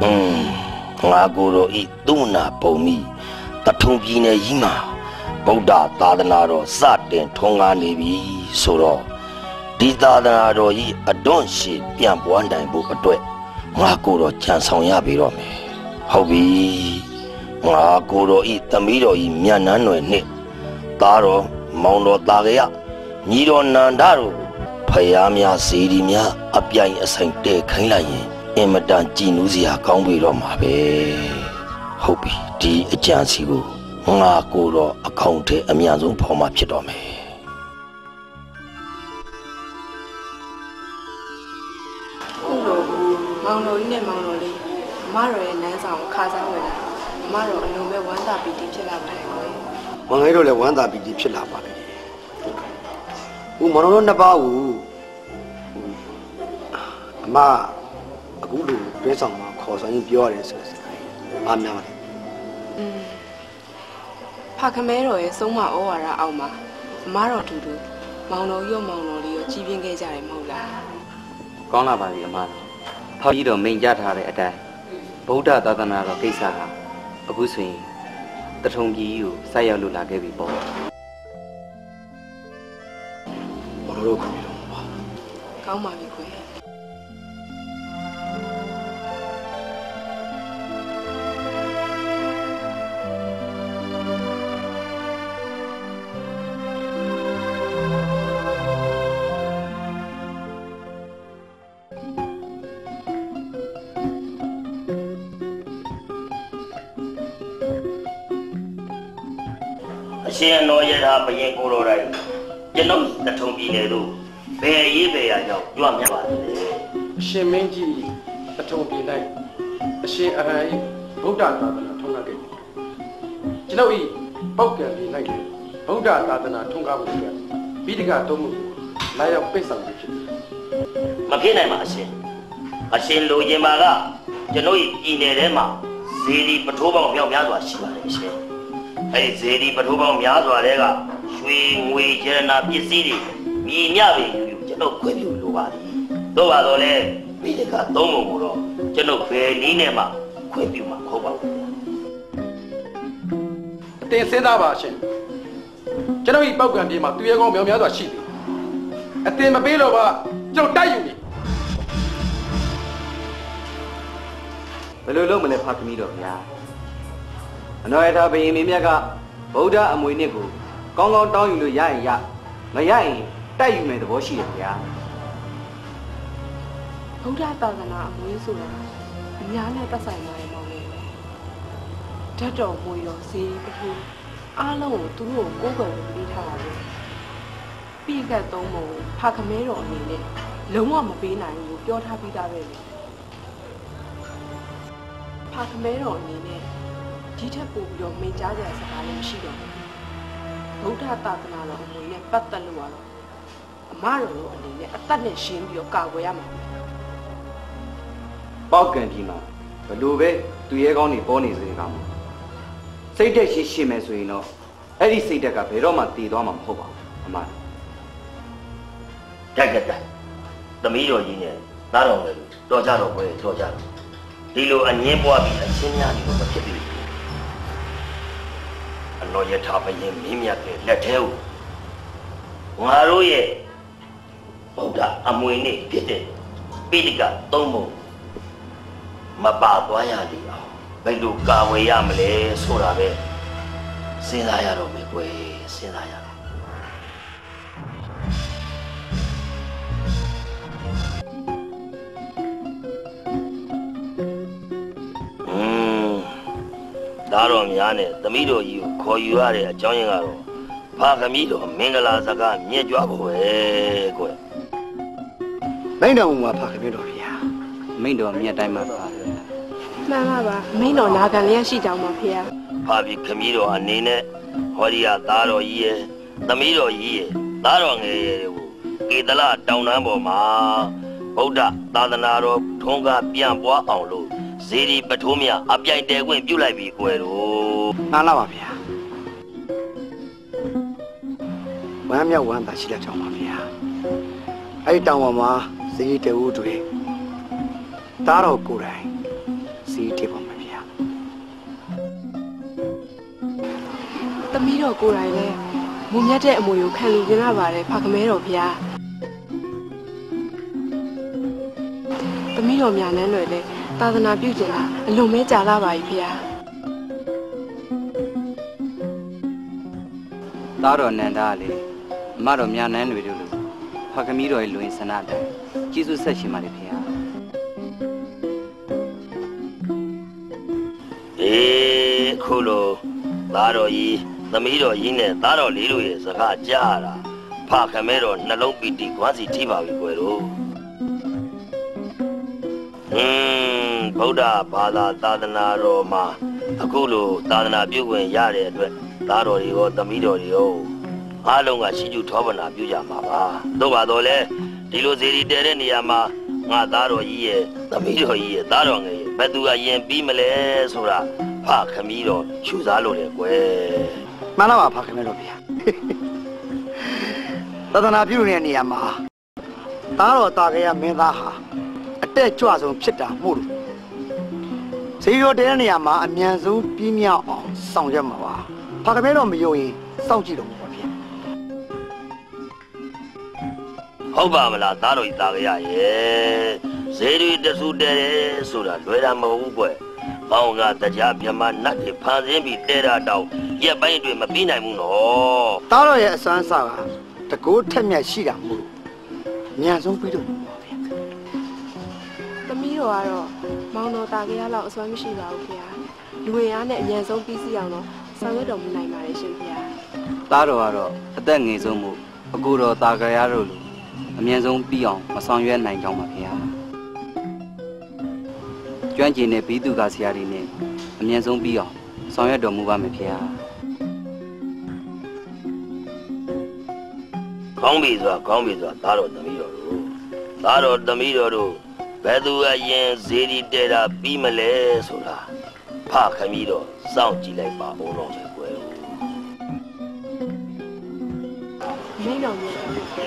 ငါကိုယ်တော်ဤသုမနာပုံမိတထုံပြည်နယ်ကြီးမှာဗုဒ္ဓသာသနာတော်စတင်ထွန်းကားနေပြီဆိုတော့ဒီသာသနာတော်ကြီးအတွန့်ရှည်ပြန်ပွားနိုင်ဖို့အတွက်ငါကိုယ်တော်ကြံဆောင်ရပြီတော့မယ်ဟုတ်ပြီငါကိုယ်တော်ဤသမီးတော်ဤမြတ်နန်းတော်နှင့်သားတော်မောင်တော်တာကရညီတော်နန္ဒတို့ဖယားများစေတီများအပြိုင်အဆိုင်တဲခိုင်းလိုက်ရင်အင်မတန်ကြည်နူးစရာကောင်းပြီတော့မှာပဲဟုတ်ပြီဒီအကြံစီကိုငါကိုယ်တော်အကောင့်ထဲအများဆုံးဖော်မှဖြစ်တော့မယ်ဟုတ်တော့ဘူးမောင်တော်ကြီးနဲ့မောင်တော်လေးအမတော်ရဲ့နန်းဆောင်ခါစားဝင်လာအမတော်အလုံးမဲ့ဝမ်းသာပီတိဖြစ်လာပါတယ်ကွယ်မောင်လေးတို့လည်းဝမ်းသာပီတိဖြစ်လာပါလေဦးမောင်တော်တို့နှစ်ပါးကိုအမအခုလိုတွဲဆောင်မှာခေါ်ဆောင်ရင်ပြောရတယ်ဆိုစကားအားများပါတယ်ဖခမဲတော်ရဲ့ဆုံးမဩဝါဒအောက်မှာအမတော်တူတူမောင်တော်ရောမောင်တော်လေးရောကြီးပြင်းခဲ့ကြတယ်မဟုတ်လားကောင်းလာပါပြီအမတော်ဖောက်ကြီးတော်မိန်ကြထားတဲ့အတိုင်းဗုဒ္ဓသာသနာတော်ကိစ္စဟာအခုဆိုရင်တထုံကြီးကိုစိုက်ရောက်လို့လာခဲ့ပြီပေါ့မောင်တော်တို့ခင်ဗျာကောင်းပါပြီခွေအရှင်တော်ရတာဘယင်ကိုတော်တိုင်းကျွန်ုပ်တထုံပြည်နယ်တို့ဘယ်ရေးဘယ်ရာကြောင့်ကြွမြတ်ပါလဲအရှင်မင်းကြီးတထုံပြည်၌အရှင်အဟံ၏ဗုဒ္ဓသာသနာထွန်းကားခဲ့ပြီကျွန်ုပ်၏ပောက်ကံပြည်၌ဗုဒ္ဓသာသနာထွန်းကားမှုအတွက်ပိဋကသုံးမှုကိုလာရောက်ပိတ်ဆောင်ခြင်းဖြစ်သည်မဖြစ်နိုင်ပါအရှင်လိုချင်ပါကကျွန်ုပ်၏ပြည်နယ်ထဲမှာဇေဒီပထိုးပေါင်းမြောက်များစွာရှိပါတယ်အရှင်အဲ့ဒီဇေဒီပထိုးပေါင်းများစွာတဲ့ကရွှေငွေကျရဏပစ္စည်းတွေမြည်မြပဲယူကျွန်တော်ခွင့်ပြုလိုပါသည်သို့ပါတော့လေမိတကသုံးပုံကိုတော့ကျွန်တော်ဘယ်နည်းနဲ့မှခွင့်ပြုမှာမဟုတ်ပါဘူးအတင်စဉ်းစားပါရှင်ကျွန်တော်ဤပောက်ကံပြေမှာသူရဲကောင်းမြောင်များစွာရှိတယ်အတင်မပေးတော့ပါကျွန်တော်တိုက်ယူနေဘယ်လိုလုပ်မလဲဖခင်ကြီးတော်ဗျာအနော်ရထာဘယင်မင်းမြတ်ကဗုဒ္ဓအမွေနှစ်ကိုကောင်းကောင်းတောင်းယူလို့ရရင်ရမရရင်တိုက်ယူမယ်သဘောရှိတယ်ဗျာဗုဒ္ဓသာသနာအမွေဆိုတာအများနဲ့ပတ်ဆိုင်ပါတယ်မောင်လေးဓာတ်တော်မွေတော်ဈေးပထူအားလုံးကိုသူတို့ကိုကိုယ်ကိုပေးထားတာပဲပြီးကတ်သုံးပုံဖခမဲတော်အနေနဲ့လုံးဝမပေးနိုင်ဘူးပြောထားပြီးသားပဲလေဖခမဲတော်အနေနဲ့ဒီထက်ပိုပြီးတော့မိန့်ကြားကြတဲ့စကားလည်းမရှိတော့ဘူးဗုဒ္ဓသာသနာတော်အမွေနဲ့ပတ်သက်လို့ကတော့အမတော်တို့အနေနဲ့အသက်နဲ့ရှင်းပြီးတော့ကာကွယ်ရမှာပောက်ကံကြီးမှာဘလို့ပဲသူရဲကောင်းနေပေါ်နေစေကောင်စိတ်တက်ရှိမယ်ဆိုရင်တော့အဲ့ဒီစိတ်တက်ကဘယ်တော့မှတည်သွားမှာမဟုတ်ပါဘူးအမတက်သမီးတော်ကြီးနဲ့နားတော်လေတော်ကြတော့ပဲတော်ကြတော့ဒီလိုအငင်းပွားပြီးအချင်းများဒီလိုမဖြစ်ဘူးအနော်ရထားဘယင်မင်းမြတ်ရဲ့လက်ထဲကိုငါတို့ရဲ့ဗုဒ္ဓအမွေနေ့ဖြစ်တဲ့ပိဋကသုံးပုံမပါသွားရလေအောင်ဘယ်လိုကာဝယ်ရမလဲဆိုတာပဲစဉ်းစားရတော့မယ်ကွယ်စဉ်းစားရတော့ဒါတော်များနဲ့သမီးတော်ကြီးကိုခေါ်ယူရတဲ့အကြောင်းရင်းကတော့ဖခင်ကြီးတော်မင်္ဂလာစကားမြင့်ကြွဖို့ပဲကွယ်မိန်တော်မှာဖခင်တော်ဗျာမိန်တော်မြတ်တိုင်းမှာပါမှန်ပါပါမိန်တော်နာခံလျက်ရှိကြောင်းပါဖေဖခင်ကြီးတော်အနေနဲ့ဟောဒီကသားတော်ကြီးရဲ့သမီးတော်ကြီးရဲ့သားတော်ငယ်ရဲ့ကိုကေတလတောင်တန်းပေါ်မှာဗုဒ္ဓသာသနာတော်ထွန်းကားပြန့်ပွားအောင်လို့ဇေဒီပထိုးမြအပြိုင်တဲခွင့်ပြုလိုက်ပြီကွယ်တို့မှန်လားပါဗျာဝမ်းမြောက်ဝမ်းသာရှိတဲ့ကြောင်ပါဗျာအဲ့ဒီတောင်ပေါ်မှာဇေဒီတဲဦးတွေသားတော်ကိုယ်တိုင်ဇေသမီးတော်ကိုယ်တိုင်လည်းမုံမြတ်တဲ့အမွေကိုခံလူကျင်လာပါတယ်ဖခင်မဲတော်ဗျာသမီးတော်များနန်းတွေလည်းသာသနာပြုကျင်တာအလွန်မဲကြာလာပါပြီဗျာသားတော်နန္ဒာလေအမတော်များနန်းတွေတို့လို့ဖခင်မီးတော်ရဲ့လူဝင်ဆန္ဒအတိုင်းကျေးဇူးဆက်ရှင်ပါလေဖေဟာခုလိုသားတော်ကြီးသမီးတော်ကြီးနဲ့သားတော်လေးတို့ရဲ့စကားကြားရတာဖခင်မဲတော်နှလုံးပီတိကွမ်းစီထိပါပြီကွယ်တို့ဗုဒ္ဓဘာသာသာသနာတော်မှာအခုလိုသာသနာပြုခွင့်ရတဲ့အတွက်သားတော်တွေရောသမီးတော်တွေရောအားလုံးကရှိကျူထောပနာပြုကြမှာပါတို့ပါတော့လေဒီလိုစီရီတဲတဲ့နေရာမှာငါသားတော်ကြီးရဲ့သမီးတော်ကြီးရဲ့သားတော်ငယ်ရဲ့ဘယ်သူကယင်ပြီးမလဲဆိုတာဖခမီးတော်ရှုစားလို့လေကွယ်မှန်လားပါဖခင်တော်ဗျာသာသနာပြုနေတဲ့နေရာမှာသားတော်တာကြရမင်းသားဟာအတက်ကြွဆုံးဖြစ်တာမို့လို့ဇေယျတဲတဲ့နေရာမှာအမြန်ဆုံးပြင်းမြောက်အောင်ဆောင်ရွက်မှာပါဖခင်တော်မယုံရင်စောင့်ကြည့်တော့မှာပါဗျာဟုတ်ပါမလားသားတော်ကြီးတာကြရရဲ့ဇေယျတဆူတဲဆိုတာလွယ်တာမဟုတ်ဘူးကွယ်ပေါင်းကတရားမြမနတ်တွေဖန်ဆင်းပြီးတဲတာတောင်ရက်ပိုင်းတွေမပြီးနိုင်ဘူးနော်သားတော်ရဲ့အစမ်းစာကတကိုးထက်မြက်ရှိတာမို့လို့အမြန်ဆုံးပြီးတော့ပါဗျာသမီးတော်ကတော့မောင်တော်တာကြရလောက်အစွမ်းမရှိပါဘူးခင်ဗျာလူဝင်အားနဲ့အမြန်ဆုံးပြီးစီအောင်တော့ဆောင်ရွက်တော်မူနိုင်ပါရဲ့ရှင်ခင်ဗျာသားတော်ကတော့အသက်ငယ်ဆုံးမှုအကူတော်တာကြရတို့လိုအမြန်ဆုံးပြီးအောင်မဆောင်ရွက်နိုင်ကြောင်းပါခင်ဗျာကျွမ်းကျင်တဲ့ဘီသူကဆရာတွေနဲ့အမြန်ဆုံးပြီးအောင်ဆောင်ရွက်တော်မူပါမယ်ခင်ဗျာကောင်းပြီဆိုတာသားတော်သမီးတော်တို့သားတော်သမီးတော်တို့ဘယ်သူအရင်ဇေဒီတဲတာပြီးမလဲဆိုတာဖခမီးတော်စောင့်ကြည့်လိုက်ပါဦးတော့မယ်ကွယ်မင်းတော်မျိုး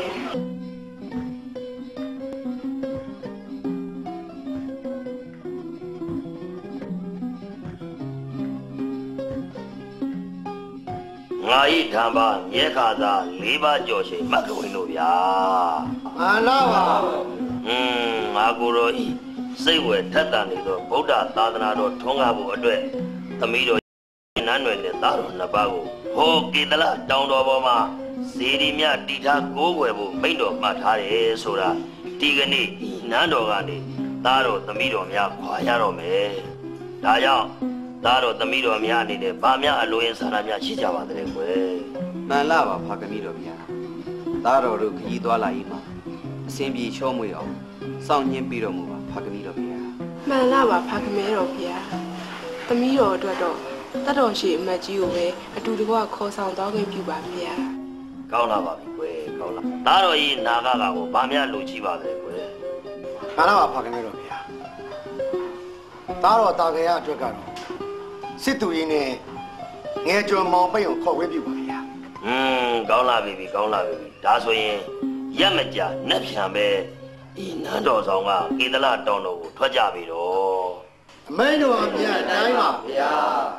ငါဤဓမ္မမြဲခါသာ၄ပါးကြော်ရှိမှတ်လို့ဝင်လို့ဗျာမှန်လားပါငါကိုယ်တော်ဤစိတ်ဝယ်ထက်တန်နေသောဗုဒ္ဓသာသနာတော်ထွန်းကားဖို့အတွက်သမီးတော်နန်းနယ်နဲ့သားတော်နှစ်ပါးကိုဟောကေတလတောင်တော်ပေါ်မှာဇေဒီမြတီထားကိုးကွယ်ဖို့မိန့်တော်မှတ်ထားတယ်ဆိုတာဒီကနေ့နန်းတော်ကနေသားတော်သမီးတော်များခွာရတော့မယ်ဒါကြောင့်သားတော်သမီးတော်များအနေနဲ့ဗာများအလိုရင်းဆန္ဒများရှိကြပါတဲ့ကွယ်မှန်လားပါဖခင်တော်ဗျာသားတော်တို့ခရီးသွားလာရေးမှာအစဉ်ပြေချောမွေအောင်စောင့်ညှင်းပြီးတော်မူပါဖခင်တော်ဗျာမှန်လားပါဖခင်တော်ဗျာသမီးတော်အတွက်တော့တတ်တော်ရှိအမတ်ကြီးကိုပဲအတူတကွခေါ်ဆောင်သွားခွင့်ပြုပါဗျာကောင်းလာပါပြီကွယ်ကောင်းလာသားတော်ကြီးနာဂကကိုဗာများလိုချီပါတဲ့ကွယ်မှန်လားပါဖခင်တော်ဗျာသားတော်တာကြရအတွက်ကတော့စစ်သူရင်းနဲ့ငယ်ကျော်မောင်ပိတ်ကိုခေါ်ဝဲပြပါဗျာကောင်းလာပြီကောင်းလာပြီဒါဆိုရင်ရက်မကြာနက်ဖြံပဲဒီနန်းတော်ဆောင်ကကေတလတောင်တော်ကိုထွက်ကြပြီတော့အမိန်တော်အမြတ်တိုင်းပါဗျာ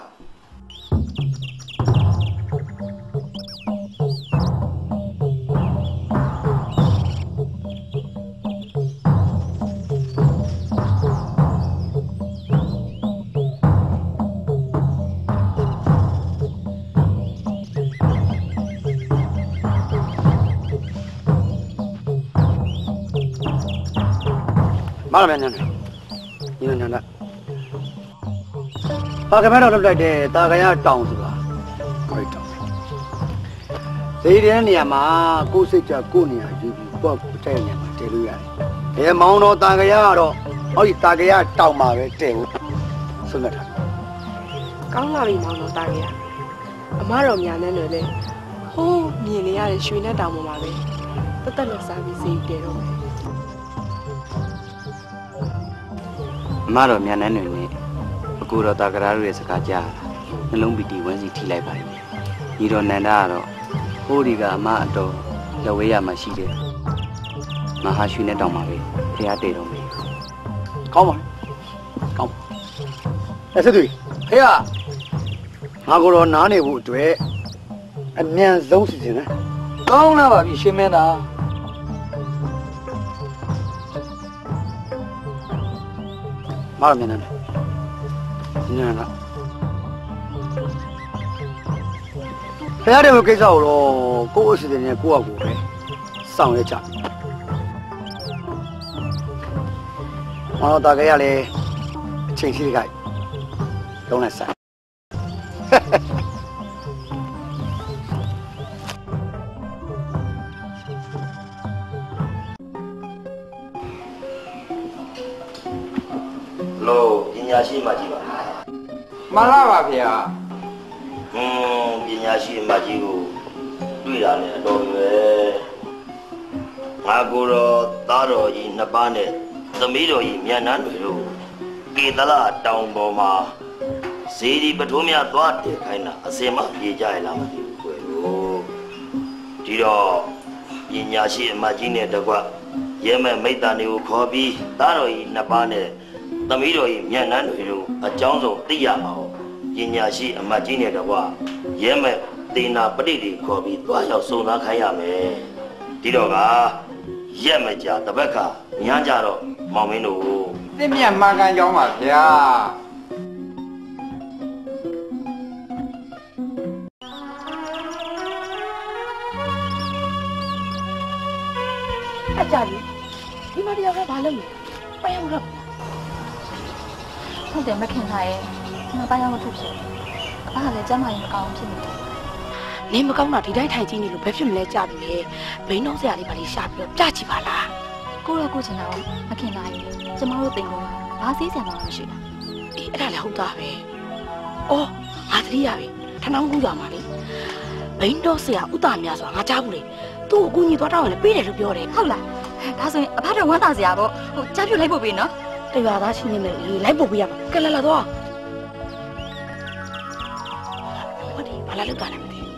မလာမနေညနေနာပါကမဲတော်လုပ်လိုက်တဲ့တာခရတောင်ဆိုတာကိုတောင်ဇေဒီတဲ့နေရာမှာကိုစိတ်ကြကိုနေရာယူပြီးပေါ့တဲ့နေရာမှာတည်လို့ရတယ်ဘယ်မောင်တော်တာခရကတော့ဟောဒီတာခရတောင်မှာပဲတည်ဖို့ဆုံးဖြတ်ထားကောင်းလာပြီမောင်တော်တာခရအမတော်များနဲ့လည်းဟိုးမြင်နေရတဲ့ရွှေနဲ့တောင်ပေါ်မှာပဲတက်တက်လက်စားပြီးစေးတယ်တော့အမတော်မြန်နှန်းတွေနဲ့အကူတော်တာကရာတို့ရဲ့စကားကြားနှလုံးပီတီဝန်းစီထိလိုက်ပါပြီညီတော်နန္ဒာကတော့ဟိုးဒီကအမအတော်လက်ဝဲရမှာရှိတယ်မဟာရွှေနဲ့တောင်ပါပဲဖះတဲ့တော်မေကောင်းပါကောင်းအဲ့စစ်သူဖေးငါကိုတော့နားနေဖို့အတွက်အမြန်ဆုံးစီစဉ်တယ်ကောင်းလာပါပြီရှင်မင်းသားမာမင်းနဲ့ညနာဖရတဲ့ကိစ္စကိုတော့ကိုယ့်အစီအစဉ်နဲ့ကိုယ့်အကူပဲစောင့်ရကြမောင်တော်ကရလေအချိန်ရှိကြလုံးလိုက်စားလို့ပညာရှိမှကြီးပါမှန်လားပါဗျာပညာရှိမှကြီးကိုတွေ့တာလည်းအတော်ပဲငါကိုတော့သားတော်ကြီးနှစ်ပါးနဲ့သမီးတော်ကြီးမြန်နှန်းတွေတို့ကေတလတောင်ပေါ်မှာဇေဒီပထုံးများသွားတည်ခိုင်းတာအစင်မပြေကြရလားမသိဘူးကွယ်လို့ဒီတော့ပညာရှိအမကြီးနဲ့တကွရဲမဲ့မိတ္တန်တွေကိုခေါ်ပြီးသားတော်ကြီးနှစ်ပါးနဲ့သမီးတော်ကြီးမြန်နှန်းတွေတို့အကြောင်းဆုံးသိရအောင်ပညာရှိအမကြီးနဲ့တကွရဲမဲ့တေနာပဋိတွေခေါ်ပြီးသွားရောက်စုံစမ်းခိုင်းရမယ်ဒီတော့ကရက်မကြတပတ်ကညကြတော့မောင်မင်းတို့သင်မြတ်မှန်ကန်ကြောင်းပါဗျာအကြကြီးဒီမတရားကဘာလုပ်လဲပိုင်ရောက်တော့ဟုတ်တယ်မခင်လာရဲ့မပိုင်ရောက်မထုတ်ဖြစ်အဖကလည်းကျမ်းမာရင်မကောင်းဖြစ်နေတယ်နင်းမကောင်းတာဒီတိုင်းထိုင်ကြည့်နေလို့ဘယ်ဖြစ်မလဲကြပြီလေဘိန်းတော့ဆရာလေးပါလေးရှာပြီးတော့ပြကြည့်ပါလားကိုရောကိုချင်တာကိုမခင်လာရဲ့ကျမတို့တင်ကုန်ဘာစေးဆံမှမရှိတာအေးအဲ့ဒါလည်းဟုတ်တာပဲအော်ငါသတိရပြီထနောင်းကူးကြမှာလေဘိန်းတော့ဆရာဥတာများဆိုတာငါကြားဘူးလေသူ့ကိုကူညီသွားတော့လည်းပေးတယ်လို့ပြောတယ်ဟုတ်လားဒါဆိုရင်အဖတော်ဝမ်းသာစရာပေါ့ဟိုကြားပြလိုက်ဖို့ပေးနော်တရွာသားချင်းနေမယ်လေလိုက်ဖို့ပေးရမှာကဲလာတော့ဟုတ်တယ်ဘာလာလောက်တာလဲမသိ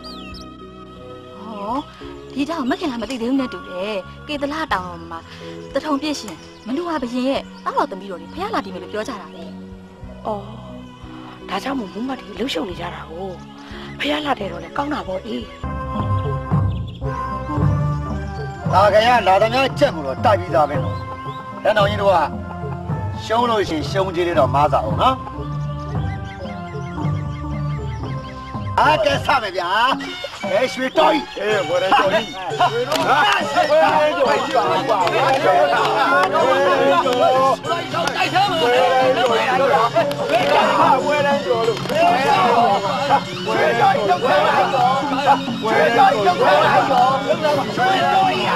ဒီတောင်မခင်လာမသိသေးဘူးနဲ့တူတယ်ကေတလာတောင်မှာတထုံပြည့်ရှင်မနူဟာဘရင်ရဲ့တောက်တော်သမီးတော်တွေဖះလာပြီလို့ပြောကြတာလေအော်ဒါကြောင့်မို့မမတီလှုပ်ရှုပ်နေကြတာကိုဖះလာတယ်တော့လေကောင်းတာပေါ့အေးဒါကရလာတဲ့များချက်ကိုတော့တိုက်ပြီးသားပဲနော်လက်တော်ကြီးတို့ကရှုံးလို့ရှိရင်ရှုံးကြည့်တော့မားစားအောင်နော်အားကဲစားမယ်ဗျာရွှေတော်ကြီးဝယ်ရတော်ကြီးရွှေတော်ဝယ်ရတော်ကြီးပါဝယ်ရတော်တိုက်ထားမယ်ဝယ်ရတော်ဝယ်ရတော်လို့ဝယ်ရတော်ဝယ်ရတော်ဝယ်ရတော်ဝယ်ရတော်ဝယ်ရတော်ရွှေတော်ကြီး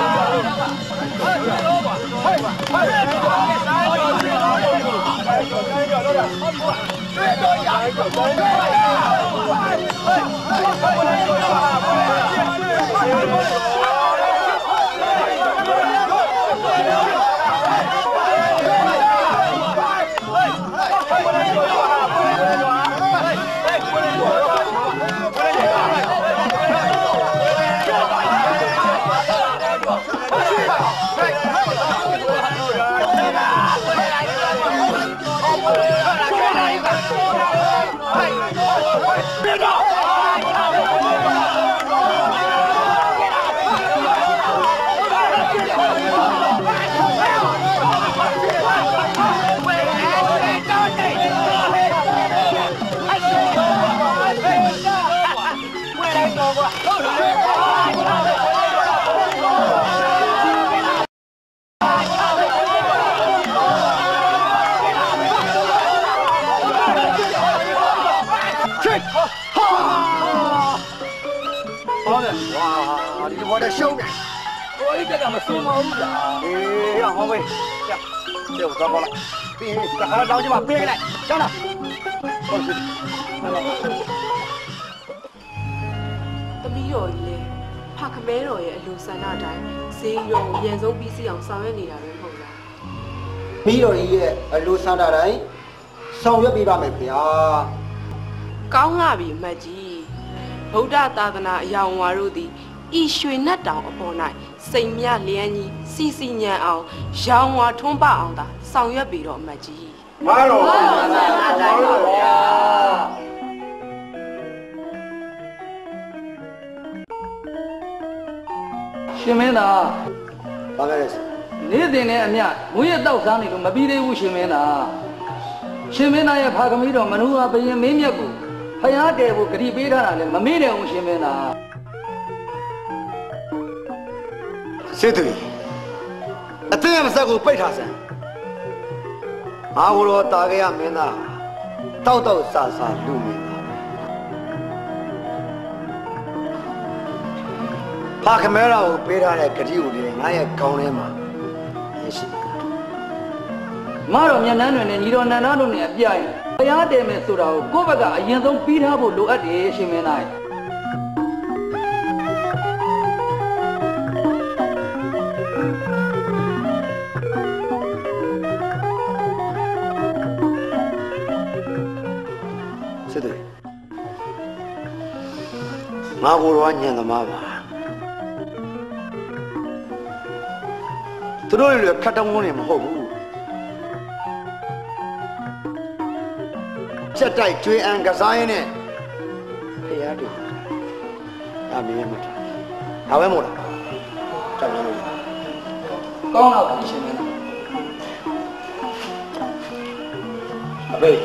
တောင်းကြပါပေးလိုက်ကျန်တာဟုတ်ပြီသမီးတော်ကြီးလေဖခမဲတော်ရဲ့အလူဆန္ဒတိုင်းဈေးရုံရန်ဆုံးပြီးစီအောင်ဆောင်ရွက်နေတာပဲမဟုတ်လားမိတော်ကြီးရဲ့အလူဆန္ဒတိုင်းဆောင်ရွက်ပေးပါမယ်ခင်ဗျာကောင်းလာပြီအမတ်ကြီးဗုဒ္ဓသာသနာအယောင်ဝါတို့သည်ဤရွှေနတ်တောင်အပေါ်၌စိန်မြလျန်းကြီးစီစီညံအောင်ရောင်ဝါထွန်းပအောင်သာဆောင်ရွက်ပြီးတော့အမတ်ကြီးမာတော်ပါဗျာရှင်မင်းသားဘာလဲနေ့တင်နဲ့အမြမွေးရတောက်စားနေလို့မပြီးသေးဘူးရှင်မင်းသားရှင်မင်းသားရဲ့ဖာကမီးတော်မနူဟာဘယင်မင်းမြတ်ကိုဖျားတယ်ဖို့ဂတိပေးထားတာလည်းမမေ့တယ်ဘူးရှင်မင်းသားစေတူအတင်းမဆက်ကိုပိတ်ထားစမ်းငါကိုတော့တာခဲ့ရမင်းသားတောက်တောက်ဆာဆာလူမင်းသားဖာကမဲရာကိုပေးထားတဲ့ဂတိကိုလည်းငါရဲ့ခေါင်းထဲမှာရှိတယ်မတော်မျက်နှာတွေနဲ့ညီတော်နန္ဒတို့နဲ့အပြိုင်ဖျားတယ်မယ်ဆိုတာကိုကိုယ့်ဘက်ကအရင်ဆုံးပြီးထားဖို့လိုအပ်တယ်ရှင်မင်းသားစစ်တယ်ငါကိုယ်တော်ညံသမားပါသူတို့တွေခတ်တောင်းနေမဟုတ်ဘူးချက်တိုက်ကျွေးအံကစားရင်းနဲ့ဖျားတူဒါမင်းမထားဒါပဲမို့လားကြောက်ရလို့ကောင်းတော့ပါရှင်မင်းသားအဘေး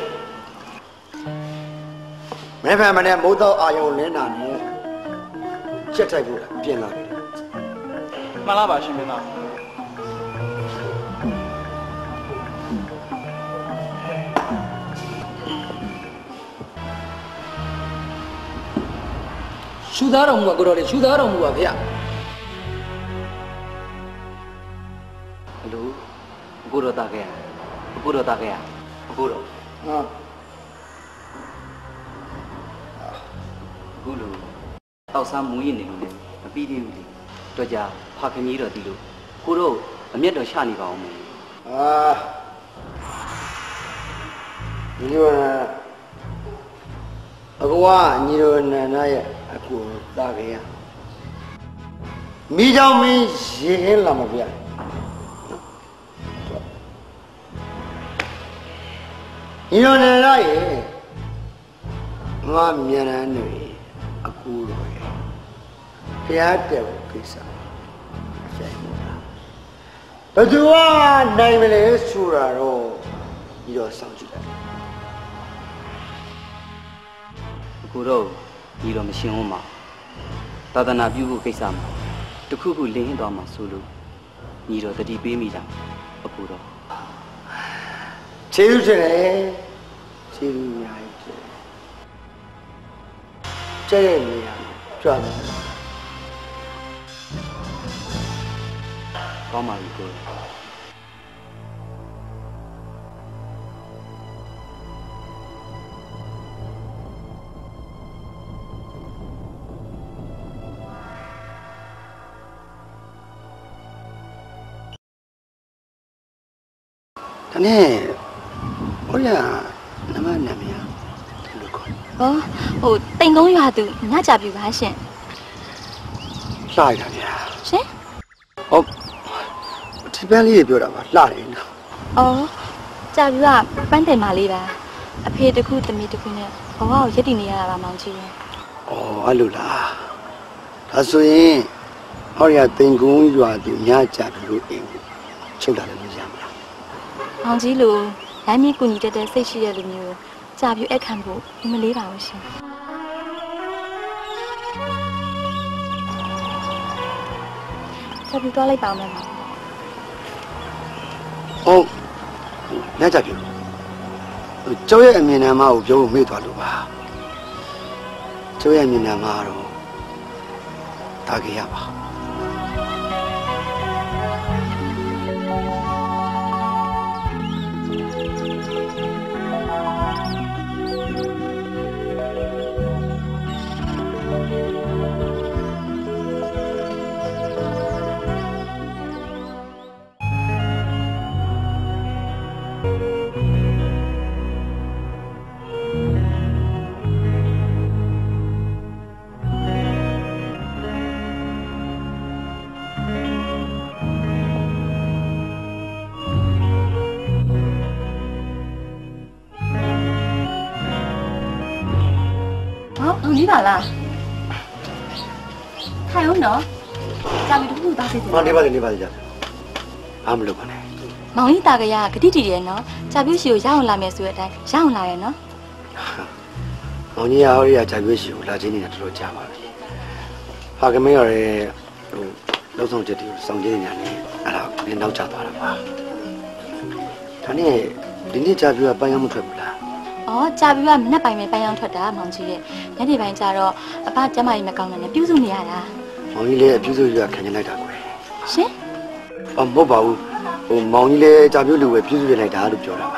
မဲဖန်မနဲ့မိုးတော့အာယုံလင်းတာနဲ့ချက်တိုက်ဖို့ပြင်လာတယ်မှန်လားပါရှင်မင်းသားရှူသားတော်မူပါကိုတော်လေးရှူသားတော်မူပါဖေရဘလို့အခုတော့တာခဲ့ရအခုတော့တာခဲ့ရအခုတော့ဟာအခုလိုတောက်ဆမ်းမူရင်နေလို့လည်းမပြီးသေးဘူးလေတော့ကြာဖာခင်ကြီးတော်ဒီလိုကိုတို့အမျက်တော်ရှာနေပါအောင်မယ်ညီတော်အကွာညီတော်နန္ဒရဲ့အကူတာခဲ့ရမိကြောင့်မင်းရေခင်းလာမပြညီတော်နန္ဒရဲ့ငါမြန်နန်းတွေအကူတော်ရဲ့ဖျားတယ်ကိစ္စဆိုင်မှာဘယ်သူကနိုင်မလဲဆိုတာတော့ညီတော်စောင့်ကြည့်လိုက်အခုတော့ဒီတော့မရှင်းဘူးမှာသာသနာပြုဖို့ကိစ္စမှာတခုခုလင်းသွားမှာဆိုလို့ညီတော်တတိပေးမိတာအခုတော့ခြေလူချင်တယ်ခြေလူညာကြီးကျဲနေရကြွားတယ်ကောင်းပါပြီကိုဒါနဲ့ဟိုရနမနာမည်တယ်လို့ခေါ်ဟောဟိုတိမ်ကုန်းရွာသူညကြပြူပါရှင်လှရတာဗျာရှင်ဟုတ်ဒီပန်းလေးတွေပြောတာပါလှတယ်နော်အော်ကြပြူကပန်းတယ်မလေးပါအဖေတစ်ခုသမီးတစ်ခုနဲ့ဘဝကိုရည်တည်နေရတာပါမောင်ကြီးဩအဲ့လိုလားဒါဆိုရင်ဟောရတင်ကုန်းရွာသူညကြပြီလို့အိမ်ချုပ်လာတယ်လို့ရမလားမောင်ကြီးလိုလမ်းမြင့်ကူညီတတ်တဲ့စိတ်ရှိတဲ့လူမျိုးကြပြူအခန့်ဖို့မလေးပါဘူးရှင်ကြပြူသွားလိုက်ပါမယ်မောင်ဟုတ်ညကြပြီကျောင်းရဲ့အမြင်နာမကိုပြောဖို့မေ့သွားလို့ပါကျောင်းရဲ့အမြင်နာမကတော့တာခဲ့ရပါအောင်ကြီးပါလားထိုင်အောင်နော်ကြာပြီတို့သားစိတ်တယ်နေပါကြအားမလို့ပါနဲ့မောင်ကြီးတာကရဂတိတည်တယ်နော်ကြာပြည့်ရှိကိုရအောင်လာမယ်ဆိုတဲ့အတိုင်းရအောင်လာတယ်နော်မောင်ကြီးဟောရီကဂျာပြည့်ရှိကိုလာချင်းနေတာတော်တော်ကြာပါပြီဖာကမင်းရတဲ့ဟိုလောက်ဆောင်ချက်တွေစောင့်ကြည့်နေရတယ်အဲ့ဒါကိုနောက်ကျသွားတာပါဒါနဲ့ဒီနေ့ဂျာပြည့်ကပန်းရမထွက်ဘူးလားအော်ကြာပြည့်ကမနေ့ပိုင်းပဲပန်းရောင်းထွက်တာမောင်ကြီးရဲ့ညနေပိုင်းကျတော့အဖကျမကြီးမကောင်းတယ်နဲ့ပြုစုနေရတာမောင်ကြီးလည်းအပြုစုရခံနေလိုက်တာကွယ်ရှင်အော်မဟုတ်ပါဘူးဟိုမောင်ကြီးလည်းဂျာပြည့်လူပဲပြုစုရလိုက်တာလို့ပြောတာပါ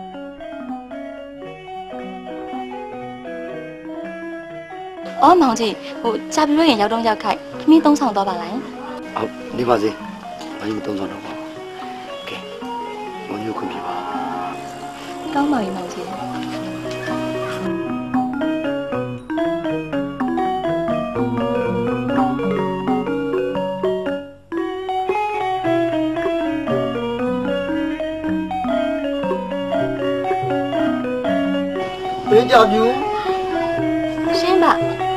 အော်မောင်ကြီးဟိုကြာပြည့်ရင်ရောက်တော့ရောက်ခိုက်ခမင်းသုံးဆောင်တော့ပါလားဟုတ်နေပါစေမောင်ကြီးမသုံးဆောင်တော့ပါဘူးကဲမောင်ကြီးခွင့်ပြုပါကောင်းပါပြီမောင်ကြီးဘယ်ကြပြူရှင်းပါ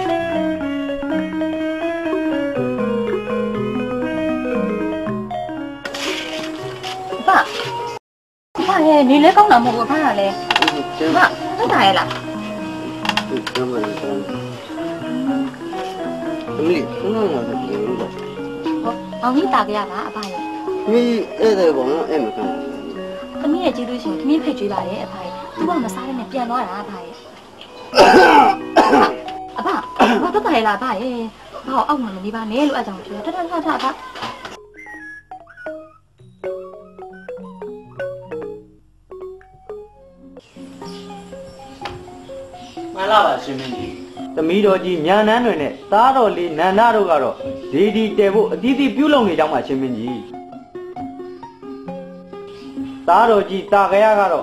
ဘာရဲ့နေလဲကောင်းတာမဟုတ်ဘူးဖားရလဲဘာဟုတ်တာရဲ့လားကျမလည်းကောင်းအမေကနားလာတယ်ပြောလို့ဟောအောင်ကြီးတာကြရပါအဖရဲ့မိအဲ့ဒါကောအဲ့မကောင်းသမီးရဲ့ကျေးဇူးရှင်သမီးဖိတ်ကြွေးပါရဲ့အဖရဲ့သူကမစားရနဲ့ပြန်သွားတာအဖရဲ့အဖဘာတော့တယ်လားအဖရဲ့ဘာအောက်မှာနေပါနဲ့လို့အကြောင်းပြောထထထထအဖမှန်လားပါရှင်မင်းကြီးသမီးတော်ကြီးညာနန်းတွေနဲ့သားတော်လေးနန္ဒတို့ကတော့ဒီတဲဖို့အတီးတီးပြုတ်လုံနေကြမှာရှင်မင်းကြီးသားတော်ကြီးတာခရကတော့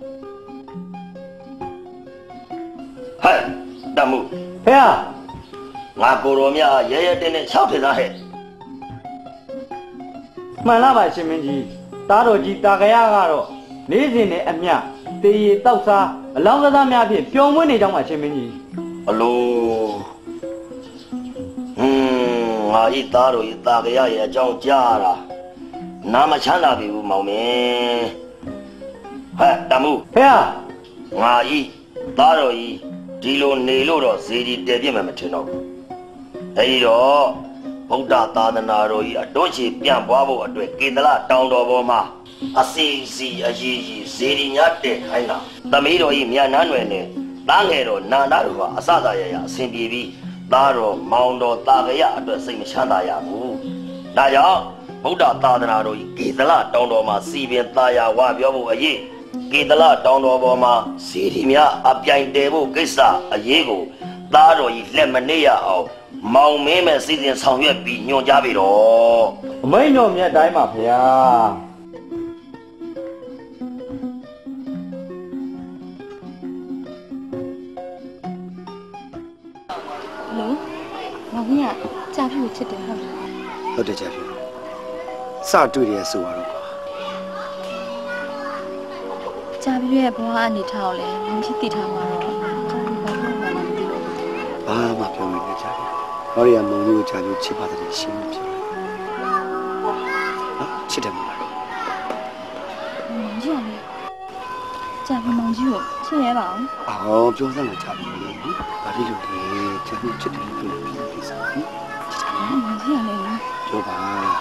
ဟဲ့တမှုဖေဟာငါကိုတော်များရဲရဲတင်းတင်း၆ထင်သားဟဲ့မှန်လားပါရှင်မင်းကြီးသားတော်ကြီးတာခရကတော့နေ့စဉ်နဲ့အမျှတေရီတောက်စားအလောင်းကစားများဖြင့်ပျော်မွေးနေကြမှာရှင်မင်းကြီးအလိုငါဤသားတော်ဤသားကြရဲ့အကြောင်းကြားတာနာမချမ်းသာပြီဘူးမောင်မင်းဟဲ့တမှုဖေဟာငါဤသားတော်ဤဒီလိုနေလို့တော့ဇေဒီတည်ပြစ်မယ်မထင်တော့ဘူးအဲဒီတော့ဗုဒ္ဓသာသနာတော်ဤအတွန်းချီပြန့်ပွားဖို့အတွက်ကေတလတောင်တော်ပေါ်မှာအစီစီအရေးကြီးဇေဒီညာတဲ့ခိုင်းတာသမီးတော်ဤမြတ်နန်းွယ်နဲ့သားငယ်တော်နန္ဒတို့ကအစသာရရအစဉ်ပြေပြီးသားတော်မောင်တော်တာကရအတွက်စိတ်မချမ်းသာရဘူးဒါကြောင့်ဗုဒ္ဓသာသနာတော်ဤကေတလတောင်တော်မှာစီပင်သားရဝပြောဖို့အရေးကေတလတောင်တော်ပေါ်မှာဇေဒီများအပြိုင်တည်ဖို့ကိစ္စအရေးကိုသားတော်ဤလက်မနေရအောင်မောင်မင်းမဲ့စီစဉ်ဆောင်ရွက်ပြီးညွှန်ကြားပြီးတော့အမိန်တော်မြတ်တိုင်းပါဖေဟာလို့မောင်ကြီးကကြာပြည့်ကိုချစ်တယ်ဟုတ်လားဟုတ်တယ်ကြပြူစတွေ့တယ်ဆိုတော့ကွာကြာပြည့်ရဲ့ဘဝအနေထားကိုလည်းမောင်ကြီးသိထားမှာတော့ကြာပြည့်ဘာလို့မှမသိလို့ဘာမှပြောမနေကြဘူးဟောရီကမောင်ကြီးကိုဂျာပြူချစ်ပါတယ်ရှင်းပြောတယ်နော်ချစ်တယ်မလားမောင်ကြီးကလည်းကြာပြည့်မောင်ကြီးကိုချစ်ရဲပါအောင်အော်ပြောစမ်းလာကြပြီလေဘာဖြစ်လို့လဲဂျာပြူချစ်တယ်လို့ပြောပြီးပြီစားနော်မောင်ကြီးကလည်းပြောပါ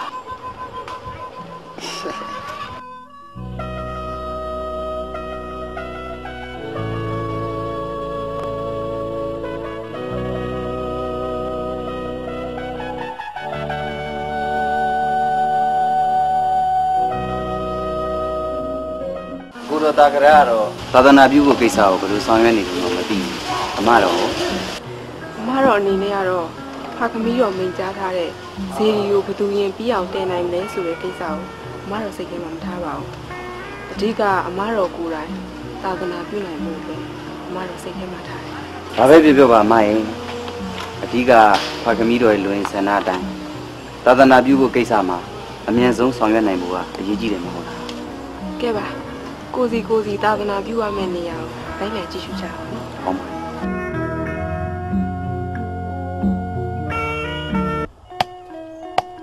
ကိုတော်တာကရကတော့သာသနာပြုဖို့ကိစ္စကိုဘယ်လိုဆောင်ရွက်နေလို့မသိဘူးအမတော့အမတော်အနေနဲ့ကတော့ဖာသမီးတော်မိန်ကြားထားတဲ့ဇေဒီကိုဘသူရင်ပြီးအောင်တင်နိုင်လဲဆိုတဲ့ကိစ္စကိုအမတော်စိတ်ထဲမှာမထားပါဘူးအဓိကအမတော်ကိုယ်တိုင်သာသနာပြုနိုင်ဖို့အတွက်အမတော်စိတ်ထဲမှာထားတယ်ဘာပဲပြောပြောပါအမရဲ့အဓိကဖခင်မီးတော်ရဲ့လူရင်းဆန္ဒအတိုင်းသာသနာပြုဖို့ကိစ္စမှာအမြန်ဆုံးဆောင်ရွက်နိုင်ဖို့ကအရေးကြီးတယ်မဟုတ်လားကဲပါကိုစီသာသနာပြုရမယ့်နေရာကိုလိုက်လံကြည့်ရှုကြပါဦးဟုတ်ပါဟ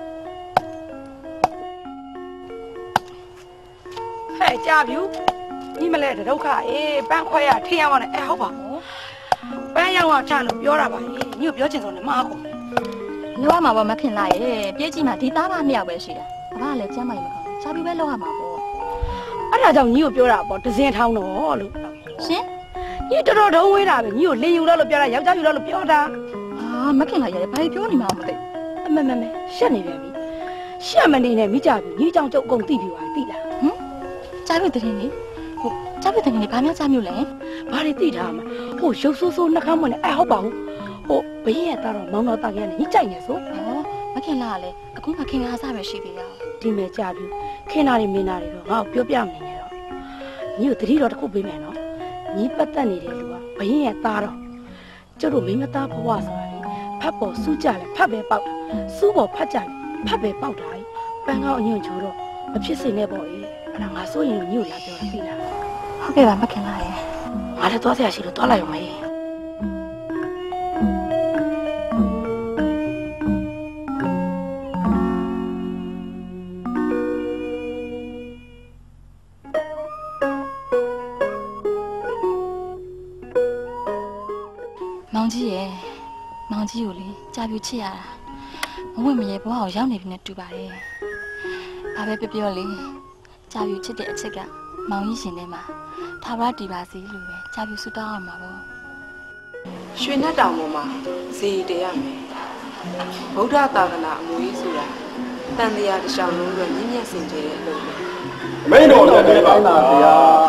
ကြာပြီညီမလဲဒုက္ခအေးပန်းခွဲရထင်းရအောင်နဲ့ဟုတ်ပါဘူးပန်းရောက်အောင်ချလို့ပြောတာပါညီကိုပြောချင်ဆုံးနဲ့မအားကုန်လောက်ရမှာပေါ့မခင်လာရဲ့ပြေးကြည့်မှဒီသားမ2ယောက်ပဲရှိတာအဘကလည်းကျမ်းမာရင်မကောင်းချာပြီးပဲလောက်ရမှာပေါ့အဲ့ဒါကြောင့်ညီကိုပြောတာပေါ့ဒဇင်ထောင်းတော့လို့ရှင်ညီတော်တော်ဒုံးဝေးတာပဲညီကိုလင်းယူလို့ပြောတာယောက်ျားယူလို့ပြောတာမခင်လာရဲ့ဘာပြောနေမှမသိအမရှက်နေပြန်ပြီရှက်မနေနဲ့မိကြပြီညီကြောင်ကျုပ်အကုန်သိပြီပါသိလားကြားပြီတဲ့နေကြားပြီတဲ့နေဘာများကြားမျိုးလဲဘာတွေသိထားမှာဟိုရုပ်ဆိုးဆိုးနှခမ်းမွန်းနဲ့ဟုတ်ပါဘူးဟိုဘင်းရဲ့သားတော့မောင်တော်သားကလည်းညီကြိုက်နေဆိုမခင်လာကလည်းအခုမခင်လာစားပဲရှိသေးတာဒီမဲ့ကြာပြီခင်နာတွေမင်းနာတွေတော့ငါ့ကိုပြောပြမနေနဲ့တော့ညီကိုတတိတော်တစ်ခုပေးမယ်နော်ညီပတ်သက်နေတဲ့လူကဘင်းရဲ့သားတော့ကျတို့မိမသားဘဝဆိုတာလေဖတ်ပေါ်စူးကြလဲဖတ်ပဲပေါက်တာစူးပေါ်ဖတ်ကြလဲဖတ်ပဲပေါက်တာပန်းကောင်းအညွန့်ချိုးတော့မဖြစ်စေနဲ့ပေါ့အဲ့ဒါငါစိုးရင်ညီကိုလာပြောတာသိလားဟုတ်ကဲ့ပါမခင်လာရဲ့ငါလည်းသွားစရာရှိလို့သွားလိုက်အောင်မေးမောင်ကြီးကိုလေကြာပြူချစ်ရတာမဝင့်မရေဘဝကိုရောက်နေပြီနဲ့တူပါတယ်။ဘာပဲပြောလေကြာပြူချစ်တဲ့အချက်ကမောင်ကြီးရှင်ထဲမှာထာဝရတည်ပါစေလို့ပဲကြာပြူဆုတောင်းရမှာပေါ့။ရွှေနဲ့တောင်ပေါ်မှာဇေတရမယ်။ဗုဒ္ဓသာသနာအမွေးဆိုတာတန်တရားတစ်လျှောက်လုံးကမြင့်မြတ်စင်ကြယ်တဲ့အလုပ်ပဲ။မိန်တော်လည်းပါဗျာ။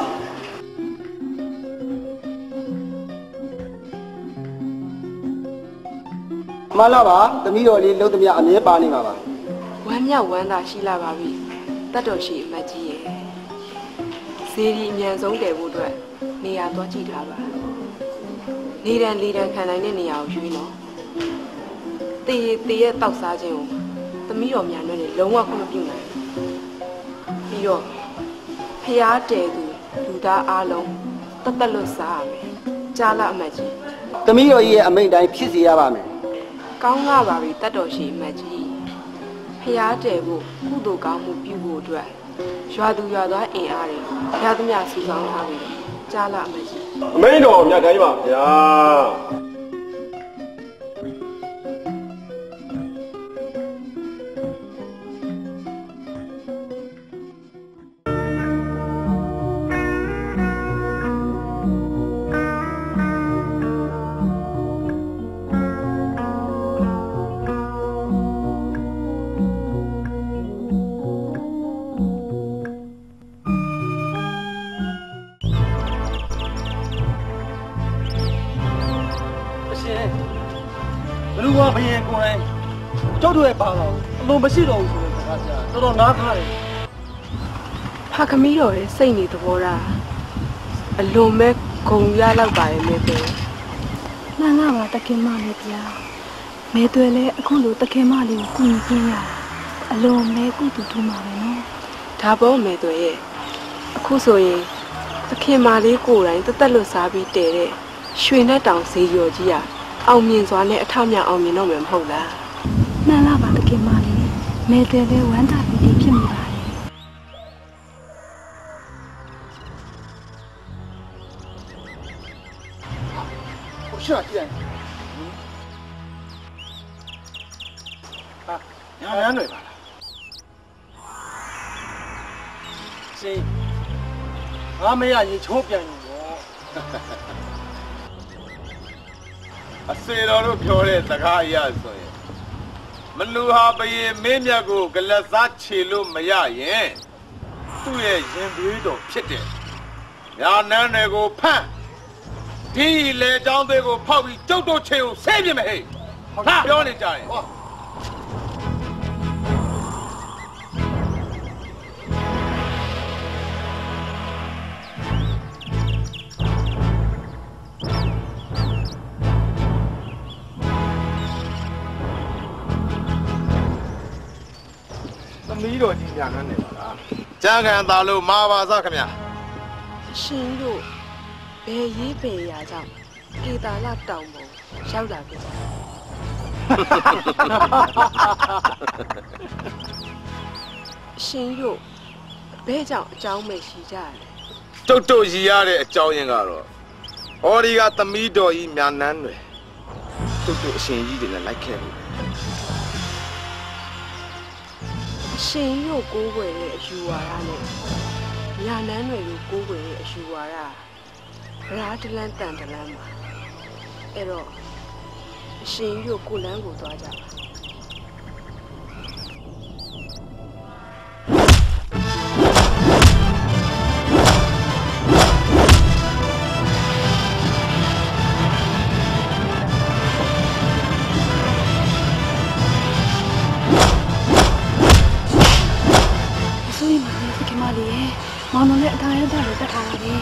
မလာပါသမီးတော်လေးလုံးသမျှအမြဲပါနေမှာပါဝမ်းမြောက်ဝမ်းသာရှိလာပါပြီတတ်တော်ရှိအမတ်ကြီးရဲ့ဇေဒီအမြန်ဆုံးတည်ဖို့အတွက်နေရာသွားကြည့်ထားပါနေတန်းလေးတန်းခံနိုင်တဲ့နေရာကိုရွေးနော်တေးရဲ့တောက်စားခြင်းကိုသမီးတော်များနဲ့လုံးဝခွင့်မပြုနိုင်ပြီးတော့ဖျားတဲသူလူသားအားလုံးတတ်လွတ်စားရမယ်ကြားလာအမတ်ကြီးသမီးတော်ရဲ့အမိန့်တိုင်းဖြစ်စေရပါမယ်ကောင်းလာပါပြီတတ်တော်ရှိမှတ်ကြီးဖျားတယ်ဖို့ကုသိုလ်ကောင်းမှုပြုဖို့အတွက်ရွာသူရွာသားအင်အားတွေရသမျှစုဆောင်းထားပြီးကြားလာမှတ်ကြီးအမိန်တော်မြတ်တိုင်းပါဗျာဘယင်ကိုယ်တိုင်ကျုပ်တို့ရဲ့ပါတော့အလုံးမရှိတော့ဘူးဆိုတဲ့စကားကြားတော်တော်နားခါတယ်ဖခမီးတော်ရဲ့စိတ်နေသဘောထားအလွန်မဲ့ဂုံရလောက်ပါရဲ့မဲပဲမှန်လားပါတခင်မလေးဗျာမဲတွေလဲအခုလိုတခင်မလေးကိုကူညီပြရအလွန်မဲကုတူထူးမှာပဲနော်ဒါပေါ့မဲတွေရဲ့အခုဆိုရင်တခင်မလေးကိုယ်တိုင်တက်လွတ်စားပြီးတဲတဲ့ရွှေနဲ့တောင်ဈေးရော်ကြီးอ่ะအောင်မြင်စွာနဲ့အထမြောက်အောင်မြင်တော့မယ်မဟုတ်လားမှန်လားပါတကယ်မလေးမဲတယ်လဲဝမ်းသာပြီးဖြစ်မိပါတယ်ဟိုရှာကြည့်ဟာညာရမ်းတွေပါလားရှင်ငါမရရင်ချိုးပြန်ယူတော့အစေတော်တို့ပြောတဲ့စကားအရဆိုရင်မလူဟာဘယင်မင်းမြတ်ကိုဂလက်စားခြေလို့မရရင်သူ့ရဲ့ရင်သွေးတော်ဖြစ်တယ်။ညာနန်းတွေကိုဖန့်ဒီလေချောင်းသေးကိုဖောက်ပြီးကျုပ်တို့ခြေကိုဆဲပြမယ်ဟဲ့။ဟာပြောနေကြရင်သမီးတော်ကြီးညာနန်းနေပါလားကြာခံသားလို့မာပါစခင်ဗျာရှင်တို့ဘယ်ရေးပေရာကြောင့်ကေတာလတောင်ပေါ်ရောက်လာပြီရှင်တို့ဘဲကြောင့်အကြောင်းမရှိကြတယ်တုတ်တုတ်ရည်ရတဲ့အကြောင်းရင်းကတော့ဟောဒီကသမီးတော်ကြီးမြန်နန်းတွေတုတ်တုတ်အရှင်ကြီးတွေနဲ့လိုက်ခဲ့လို့အရှင်ကြီးကိုကိုးကွယ်တဲ့အယူဝါဒနဲ့ညာနန်းတွေကိုကိုးကွယ်တဲ့အယူဝါဒရာတလန်းတန်တလန်းမှာအဲ့တော့အရှင်ကြီးကိုကိုလန်းကိုသွားကြပါမောင်တို့နဲ့အထားရတဲ့ကိုတက်ထားပါလေ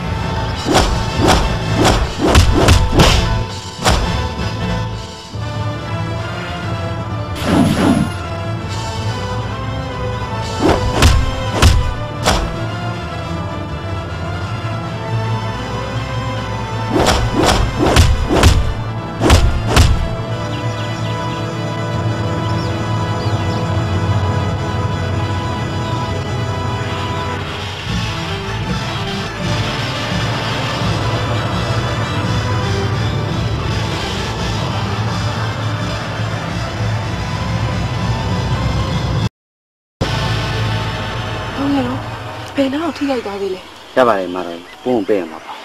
ဘယ်တော့ထိလိုက်သွားပြီလဲရပါတယ်မတော်ပုံပေးရမှာပါ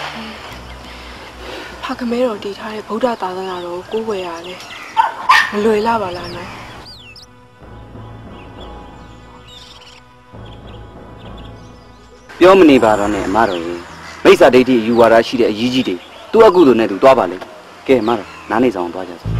ဖခမဲတော်တည်ထားတဲ့ဗုဒ္ဓသာသနာတော်ကိုကိုးကွယ်ရတယ်မလွယ်လာပါလားနော်ပြောမနေပါတော့နဲ့အမတော်ကြီးမိစ္ဆာဒိဋ္ဌိယူဝါဒရှိတဲ့အရေးကြီးတွေသူ့အကုသိုလ်နဲ့သူသွားပါလေကဲအမတော်နားနေဆောင်သွားကြစို့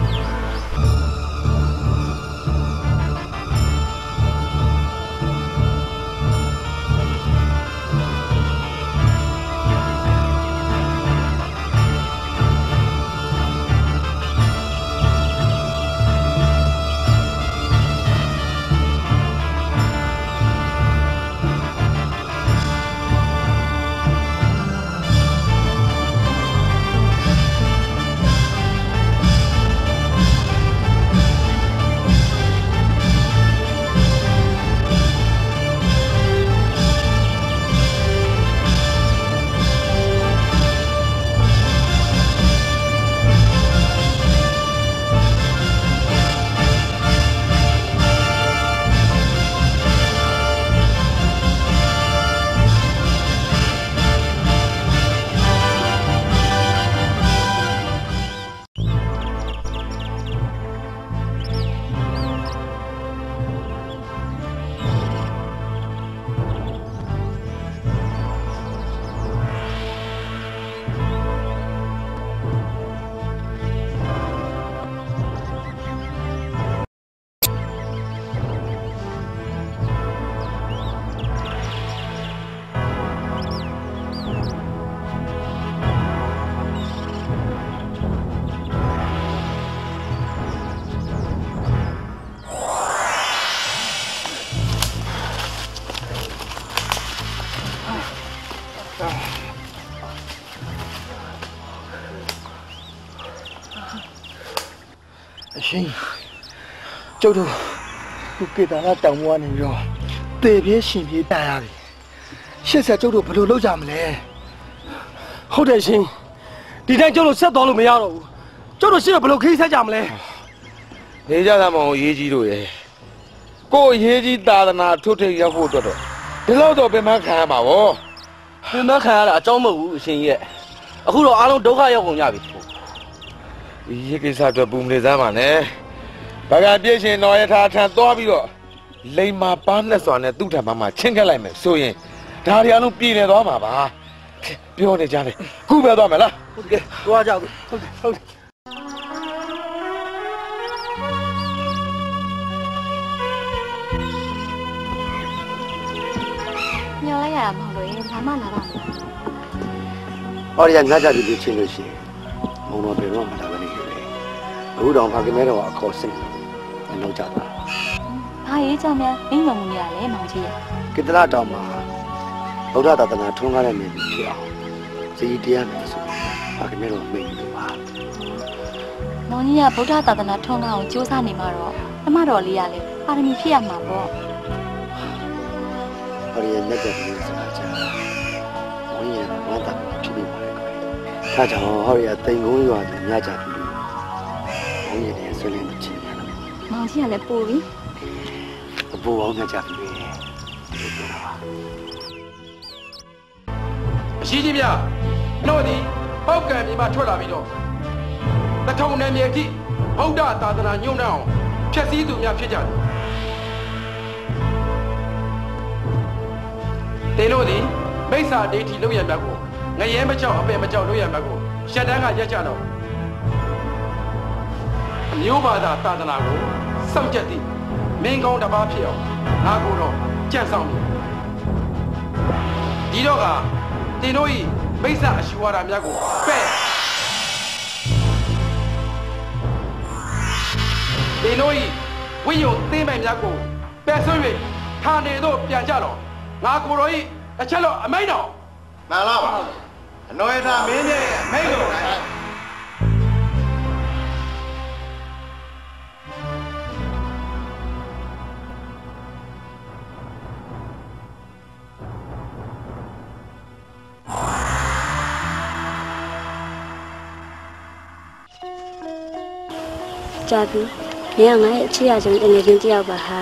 အရှင်ကျုပ်တို့ခုကေတာကတောင်ပေါ်ကနေပြီးတော့တေပြင်းရှင်ပြေးတာရတယ်ရှစ်ဆက်ကျုပ်တို့ဘယ်လိုလုပ်ကြမလဲဟုတ်တယ်ရှင်ဒီတိုင်းကျုပ်တို့ဆက်သွားလို့မရတော့ဘူးကျုပ်တို့ရှစ်ဘယ်လိုခီးဆက်ကြမလဲနေကြတာမဟုတ်ရေးကြီးတို့ရဲ့ကို့ရေးကြီးသာသနာထွတ်ထိပ်ရောက်ဖို့အတွက်တော့ဒီလောက်တော့ပြန်မခံရမှာဗောပြန်မခံရတာအကြောင်းမဟုတ်ဘူးအရှင်ရဲ့အခုတော့အားလုံးဒုက္ခရောက်ကုန်ကြပြီဒီရေးကိစ္စအတွက်ပူမနေစမ်းပါနဲ့ဘာကပြည့်ရှင်တော်ရထားထံသွားပြီးတော့လိမ်မာပါနဲ့စွာနဲ့သူ့ထံမှာချင်းခက်လိုက်မယ်ဆိုရင်ဒါတွေအလုံးပြည်နေသွားမှာပါပြောနေကြတယ်ခုပဲသွားမယ်လားဟုတ်ကဲ့သွားကြဘူးဟုတ်တယ်ညော်လိုက်ရတာမဟုတ်လို့ရင်ဘာမှလာပါမလားဟောဒီကညကြပြီချင်းလို့ရှိရင်မုံတော်ဘယ်တော့မှလာမနေဘူးလေအခုတော့ဖခင်မဲတော်အခေါ်စိတ်လောက်ကြတာဘာရေးကြများမင်းညော်မှုရလဲမောင်ကြီးရကိတလတောင်မှာဗုဒ္ဓသာသနာထွန်းကားတဲ့နေပြီဖြစ်အောင်စီတရားနဲ့ဆိုဖခင်မဲတော်မိတ်လို့ပါမောင်ကြီးကဗုဒ္ဓသာသနာထွန်းကားအောင်ကြိုးစားနေမှာတော့ဓမ္မတော်လေးရလဲပါရမီဖြစ်ရမှာပေါ့ကဟောရလက်ကြပြီးဆိုတာကြာဝင်းရဝမ်းသာဖြစ်နေပါလေ။ဒါကြောင့်ဟောရတိမ်ကုန်းရွာသူညကြပြီလို့ဝင်းရလည်းဆွေးနွေးနေချင်တယ်။မောင်ကြီးကလည်းပို့ပြီအပူအောင်ညကြပြီလေ။အရှိကြီးများတို့ဒီပေါက်ကံမြေမှာထွက်လာပြီးတော့တထုံနယ်မြေအထိဗုဒ္ဓသာသနာညွန့်နှံအောင်ဖြည့်ဆည်းသူများဖြစ်ကြတယ်တင်တို့ဒီမိစ္ဆာဒိဋ္ဌိလုပ်ရမြတ်ကိုငရဲမကြောက်အပယ်မကြောက်လုပ်ရမြတ်ကိုရှက်တန်းကရက်ကြတော့အမျိုးဘာသာသာသနာကိုစောင့်ကြက်သည့်မင်းကောင်းတစ်ပါးဖြစ်အောင်ငါကိုတော့ကြံ့ဆောင်နေဒီတော့ကတင်တို့ဤမိစ္ဆာအရှူဝါဒများကိုပဲ့တင်တို့ဤဝိယုံသိမ့်မိုင်များကိုပဲ့ဆွ၍ဌာနေသို့ပြန်ကြတော့ငါကိုတော်ဤတစ်ချက်တော့အမိန့်တော်မှန်လားပါအနော်ရထားမင်းရဲ့အမိန့်တော်တိုင်းကြာပြီမင်းကငါ့ရဲ့အချစ်ရဆုံးတကယ်ချင်းတယောက်ပါဟာ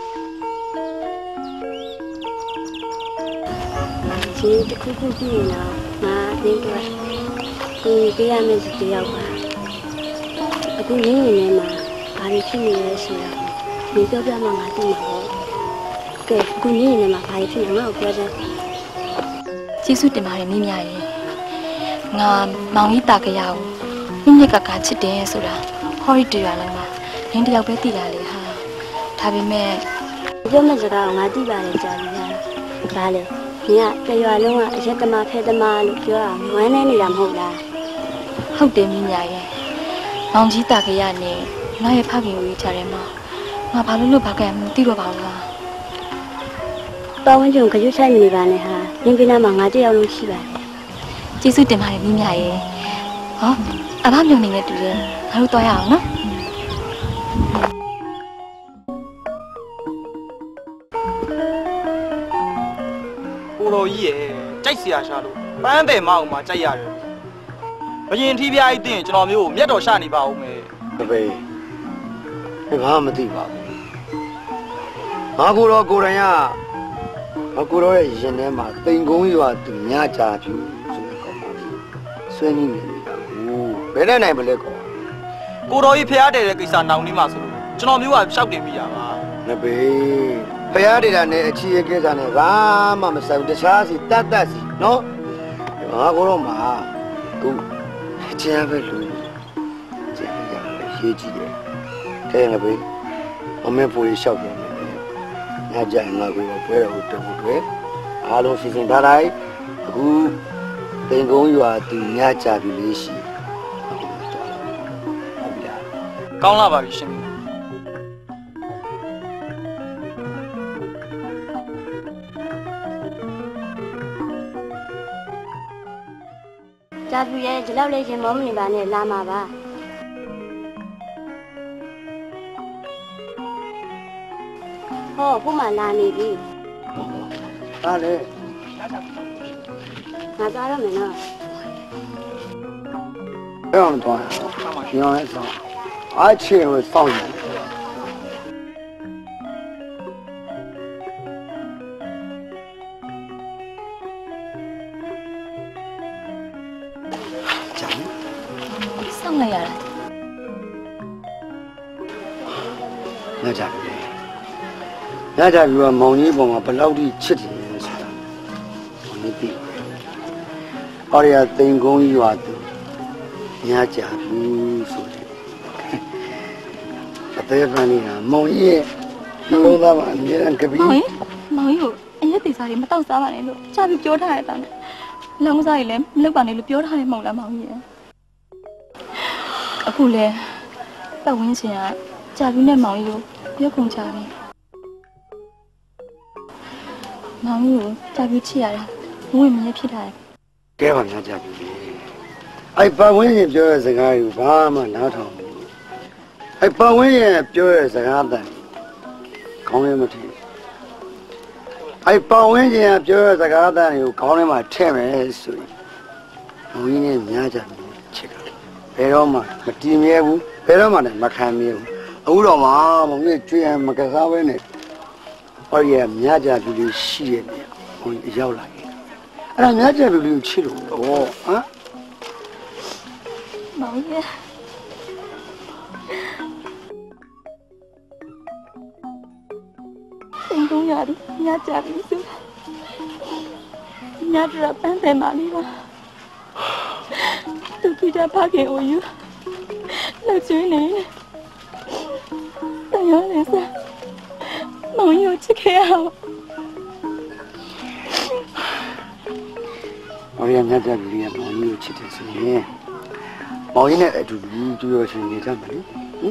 ဒီတစ်ခုခုကြည့်ရင်တော့ငါသိတော့ဒီပေးရမယ့်စီတယောက်ပါအခုရင်းနေမှာဘာလို့ဖြစ်နေလဲဆိုတော့ဒီပြောပြမှငါသိမှာပေါ့ကဲအခုရင်းနေမှာဘာဖြစ်နေငါ့ကိုပြောတယ်ကျေးဇူးတင်ပါတယ်မိမရဲ့ငါမောင်ကြီးတာကြရအောင်မိမြက်ကကချစ်တယ်ဆိုတာဟောရီတရွာလုံးမှာနင်းတယောက်ပဲသိတာလေဟာဒါပေမဲ့ပြောမယ့်စကားကငါသိပါတယ်ကြာပြီဟာဒါလေမင်းကတရွာလုံးကအရက်သမားဖဲသမားလို့ပြောတာဝမ်းနေနေတာမဟုတ်လားဟုတ်တယ်မိမရဲ့မောင်ကြီးတာကြရနဲ့ငါရဲ့ဖခင်ကိုရေးချတယ်မှာငါဘာလို့ဘာကံမသိတော့ပါဘူးလားတော်ဝင်ကျုံကြွဆိုင်နေပါနဲ့ဟာရင်းပြနာမှာငါတယောက်လုံးရှိပါတယ်ကျေးဇူးတင်ပါတယ်မိမရဲ့ဟောအဘမြုံနေနဲ့တူတယ်ငါတို့သွားရအောင်နော်ကိုတော်ကြီးရဲ့ကြိုက်เสียရှာလို့ပန်းတယ်မအောင်မှာကြိုက်ရတယ်ဘယင်ထီးပြားကြီးတင်ကျွန်တော်မျိုးကိုမျက်တော်ရှာနေပါဦးမယ်တပည့်ဘာမှမသိပါဘူးငါကိုယ်တော်ကိုယ်တိုင်ကငါကိုယ်တော်ရဲ့ရင်ထဲမှာတိမ်ကုန်းရွာသူညကြပြီဆိုတဲ့ကောင်ပါဆွေးနွေးနေနေတာဘယ်နဲ့နိုင်မလဲကောကိုတော်ကြီးဖျားတယ်တဲ့ကိစ္စနောင်နေမှာဆိုလို့ကျွန်တော်မျိုးကရှောက်တင်မိတာပါနဘေးဖျားနေတာနဲ့အချီရဲ့ကိစ္စနဲ့ဘာမှမဆိုင်ဘူးတခြားစီတတ်စီနော်ငါကိုယ်တော်မှာအခုအချမ်းပဲလူကျန်ရရေးကြည့်တယ်တဲ့နဘေးအမေဖို့ရလျှောက်ပြန်တယ်ညကြရင်ငါကိုယ်ပွဲတော်ကိုတူတွေ့အားလုံးစီစဉ်ထားလိုက်အခုတင်ကုန်းရွာသူညကြပြီလေးရှိကောင်းလာပါပြီရှင်ကြာပြီရဲ့ဒီလောက်လေးရင်မောမနေပါနဲ့လာမှာပါဟောခုမှလာနေပြီဒါလေငါသွားရမယ်နော်ဘယ်အောင်သွားရအောင်ရောင်းအချင်းကိုစောင့်နေစောင့်လိုက်ရတာညကြပြီညကြပြီကမောင်ကြီးပုံကဘယ်လောက်ထိချစ်တယ်ဆိုတာဘယ်နည်းသိအော်ရတိမ်ကုန်းရွာသူညကြပြီဆိုတယ်အသေးပန်းနေတာမောင်ကြီးရဲ့နှလုံးသားမှာအမြဲတမ်းကပီးမောင်ကြီးကိုအရက်သေးစားတွေမတောက်စားပါနဲ့လို့ကြာပြီးပြောထားရတာနဲ့လောင်းစားတွေလည်းမလုပ်ပါနဲ့လို့ပြောထားတယ်မဟုတ်လားမောင်ကြီးရဲ့အခုလဲပတ်ဝန်းကျင်ကကြာပြီးနဲ့မောင်ကြီးကိုပြောကုန်ကြပြီမောင်ကြီးကိုကြာပြီးချစ်ရတာဘဝမင်းဖြစ်တာကဲပါညကြပြီအဲ့ပတ်ဝန်းကျင်ပြောတဲ့စကားကိုဘာမှနားထောင်ဘူးအဲ့ပတ်ဝန်းကျင်ပြောတဲ့စကားတန်ခေါင်းလည်းမထီ ai bao nhiêu tiền cho tất cả ta đều có nên mà thêm cái suy mỗi ngày nhớ cho chết bây giờ mà tìm nhiều bu bây giờ mà này mà khai nhiều ủa đó mà mọi người chuyện mà cái sao vậy này ở nhà nhớ cho tụi đi xí này còn giàu lại anh nhớ cho tụi đi xí rồi hả Bảo nha. Em cũng nhớ đi, nhớ chả đi xuống. Nhớ ra bán tay mà đi mà. Tôi cứ ra phá kiện ôi dữ. Lạc chuối này. Tôi nhớ là sao? Mong yêu chiếc heo. Ở nhà nhớ cho tụi đi mong yêu chiếc heo. Mọi người này tụi tôi sẽ nghe ra mà đi.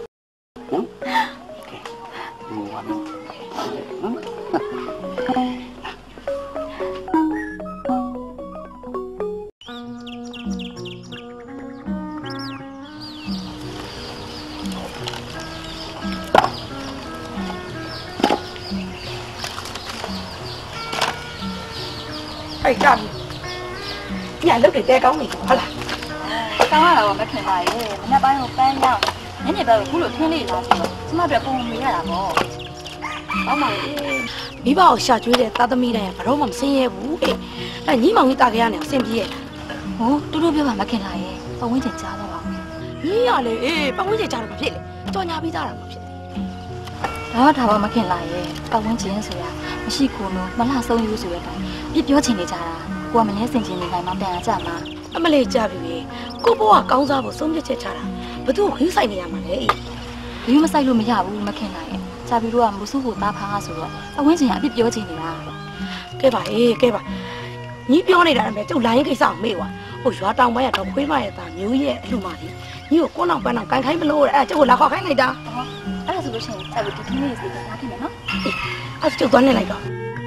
Ai cầm nhà nước để che cống mình hả là Sao là mấy cái này mình đã bán một bán nhau những gì đó cũng được thiên lý là gì chứ mà được không nghĩ là bỏ ông mà bí bảo xả chuối để ta tâm mi này phải đâu mà xin ye vũ ấy nhí mong người ta cái này xin gì ồ tôi biết mà mấy cái này bao nhiêu tiền trả đó bảo nhí à lệ bao nhiêu tiền trả được mà biết cho nhà bí ta là mà biết đó thà bảo mấy cái này bao nhiêu tiền số ya mà xí cô nó mà là sống yêu số ya biếtပြောchuyện để trả là qua mình hết sinh chuyện này mà tiền trả mà mà lấy trả vì cô bảo công gia bảo sống cho trả là bắt đầu khuyến sai này mà đấy nếu mà sai luôn mới giả mấy cái này trả vì luôn một số hồ ta phá số rồi bao nhiêu tiền biếtပြောchuyện này à cái bà nhíပြောnày là mẹ cháu lấy cái sao mẹ à ôi xóa tao mấy à tao khuyến mai ta nhớ vậy luôn mà đi nhiều con nào bạn nào cái thấy mà lô à cháu là khó khăn này ta အဲ့ဒါဆိုလို့ရှိရင်အဲ့ဒီနေ့စီစဉ်ထားခဲ့မယ်နော်အဲ့ကျုပ်သွားနေလိုက်တော့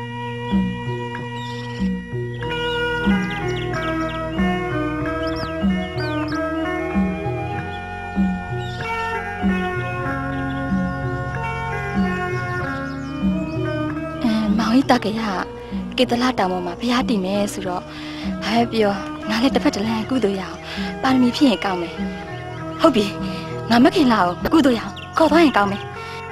မောင်ကြီးတကရကေတလာတောင်ပေါ်မှာဖျားတည်မယ်ဆိုတော့ဘာပဲပြောငါလည်းတစ်ဖက်တစ်လမ်းကုသိုလ်ရအောင်ပါရမီဖြစ်ရင်ကောင်းမယ်ဟုတ်ပြီငါမခင်လာအောင်ကုသိုလ်ရအောင်ခေါ်သွားရင်ကောင်းမယ်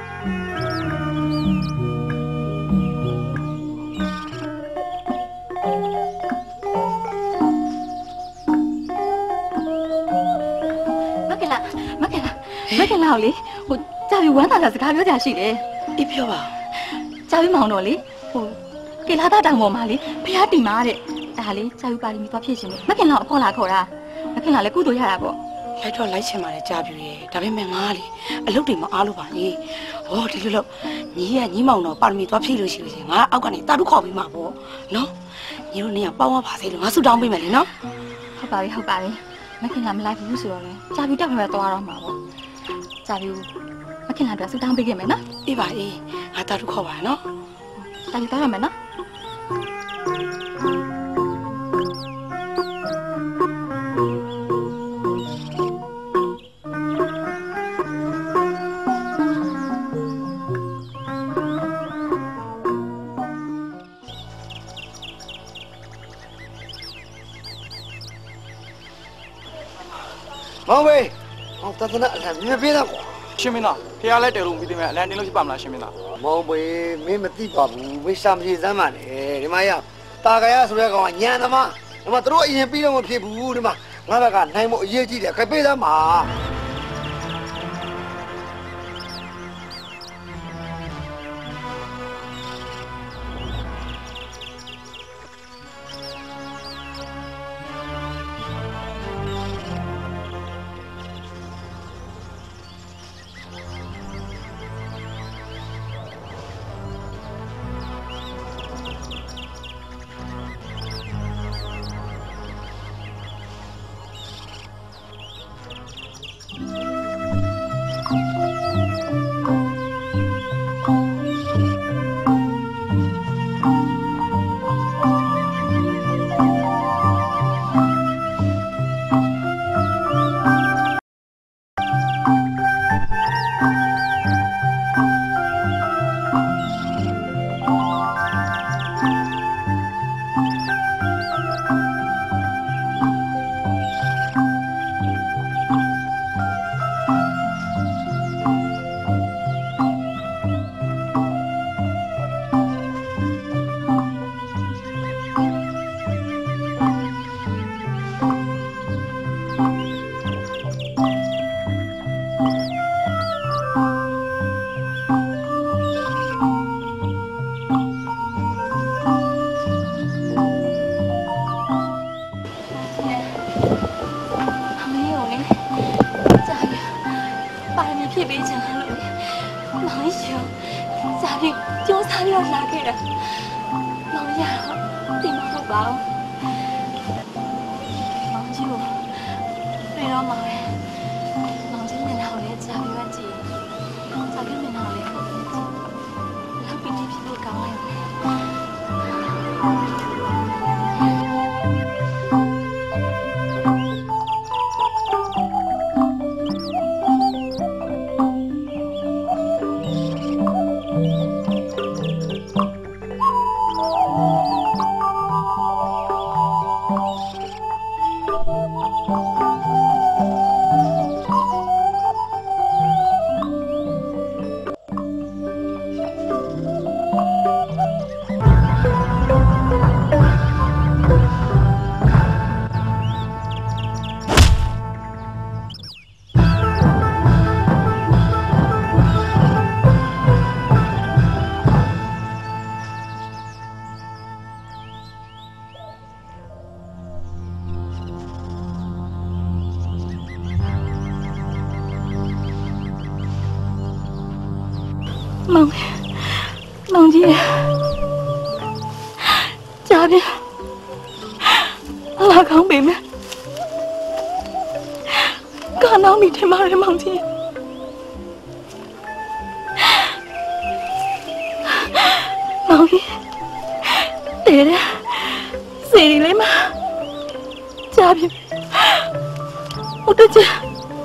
မခင်လာလေဟိုကြာပြီဝမ်းသာတာစကားပြောကြရှိတယ်အေးပြောပါကြာပြီမောင်တော့လေဟိုကေလာတာတောင်ပေါ်မှာလေဖျားတင်ပါတဲ့ဒါလေကြာပြီပါရမီသွားဖြစ်ရှင်မခင်လာအဖော်လာခေါ်တာမခင်လာလည်းကုသိုလ်ရတာပေါ့လိုက်တော့လိုက်ချင်ပါတယ်ကြာပြီရဲ့ဒါပေမဲ့ငါလေအလုပ်တွေမအားလို့ပါလေဟောဒီလိုလို့ညီမောင်တော့ပါရမီသွားဖြည့်လို့ရှိလို့ရှင်ငါအောက်ကနေတာတုခေါ်ပြီးမှာပေါ့နော်ညီတို့နေကပေါင်းပါစေလို့ငါဆူတောင်းပေးမယ်လေနော်ဟုတ်ပါပြီမခင်လာမလိုက်ဘူးဆိုတော့လေကြာပြီတက်ပဲသွားတော့မှာပေါ့ကြာပြီမခင်လာတော့ဆူတောင်းပေးခဲ့မယ်နော်အေးပါအေးငါတာတုခေါ်ပါနော်ကြာပြီသွားရမယ်နော်မောင်ဘေးဟောတသနာအမြင်ပေးတာကွာရှင်မင်းသားဖះလဲတယ်လို့ပြီးတယ်မြအလန်တင်လို့ရှိပါမလားရှင်မင်းသားမောင်ဘေးမင်းမသိပါဘူးဝိရှာမပြေစမ်းပါနဲ့ဒီမှာရတာကရဆိုတဲ့ကောင်ကညံသမားဒီမှာတို့အရင်ပြီးတော့မဖြစ်ဘူးဒီမှာငါဘက်ကနိုင်ဖို့အရေးကြီးတယ်ခပေးသားမှာထိကြိုးစားပြီးတော့လာခဲ့တာမောင်ရတော့တင်မဟုတ်ပါဘူးမောင်ကြီးကိုတွေ့တော့မှာပဲမောင်ကြီးမျက်နှာကိုလည်းကြာပြီးတော့ကြည့်ကြာပြီးမျက်နှာကိုလည်းဟုတ်တယ်လောက်ပြီးဖြစ်ဖို့ကောင်းလိုက်တယ်မောင်ကြီးကြားပြီလာကောင်းပြီမယ်ကနောင်မိထင်ပါရဲ့မောင်ကြီးမောင်ကြီးတဲ့စီရီလေးမကြားပြီဟုတ်တယ်ကြား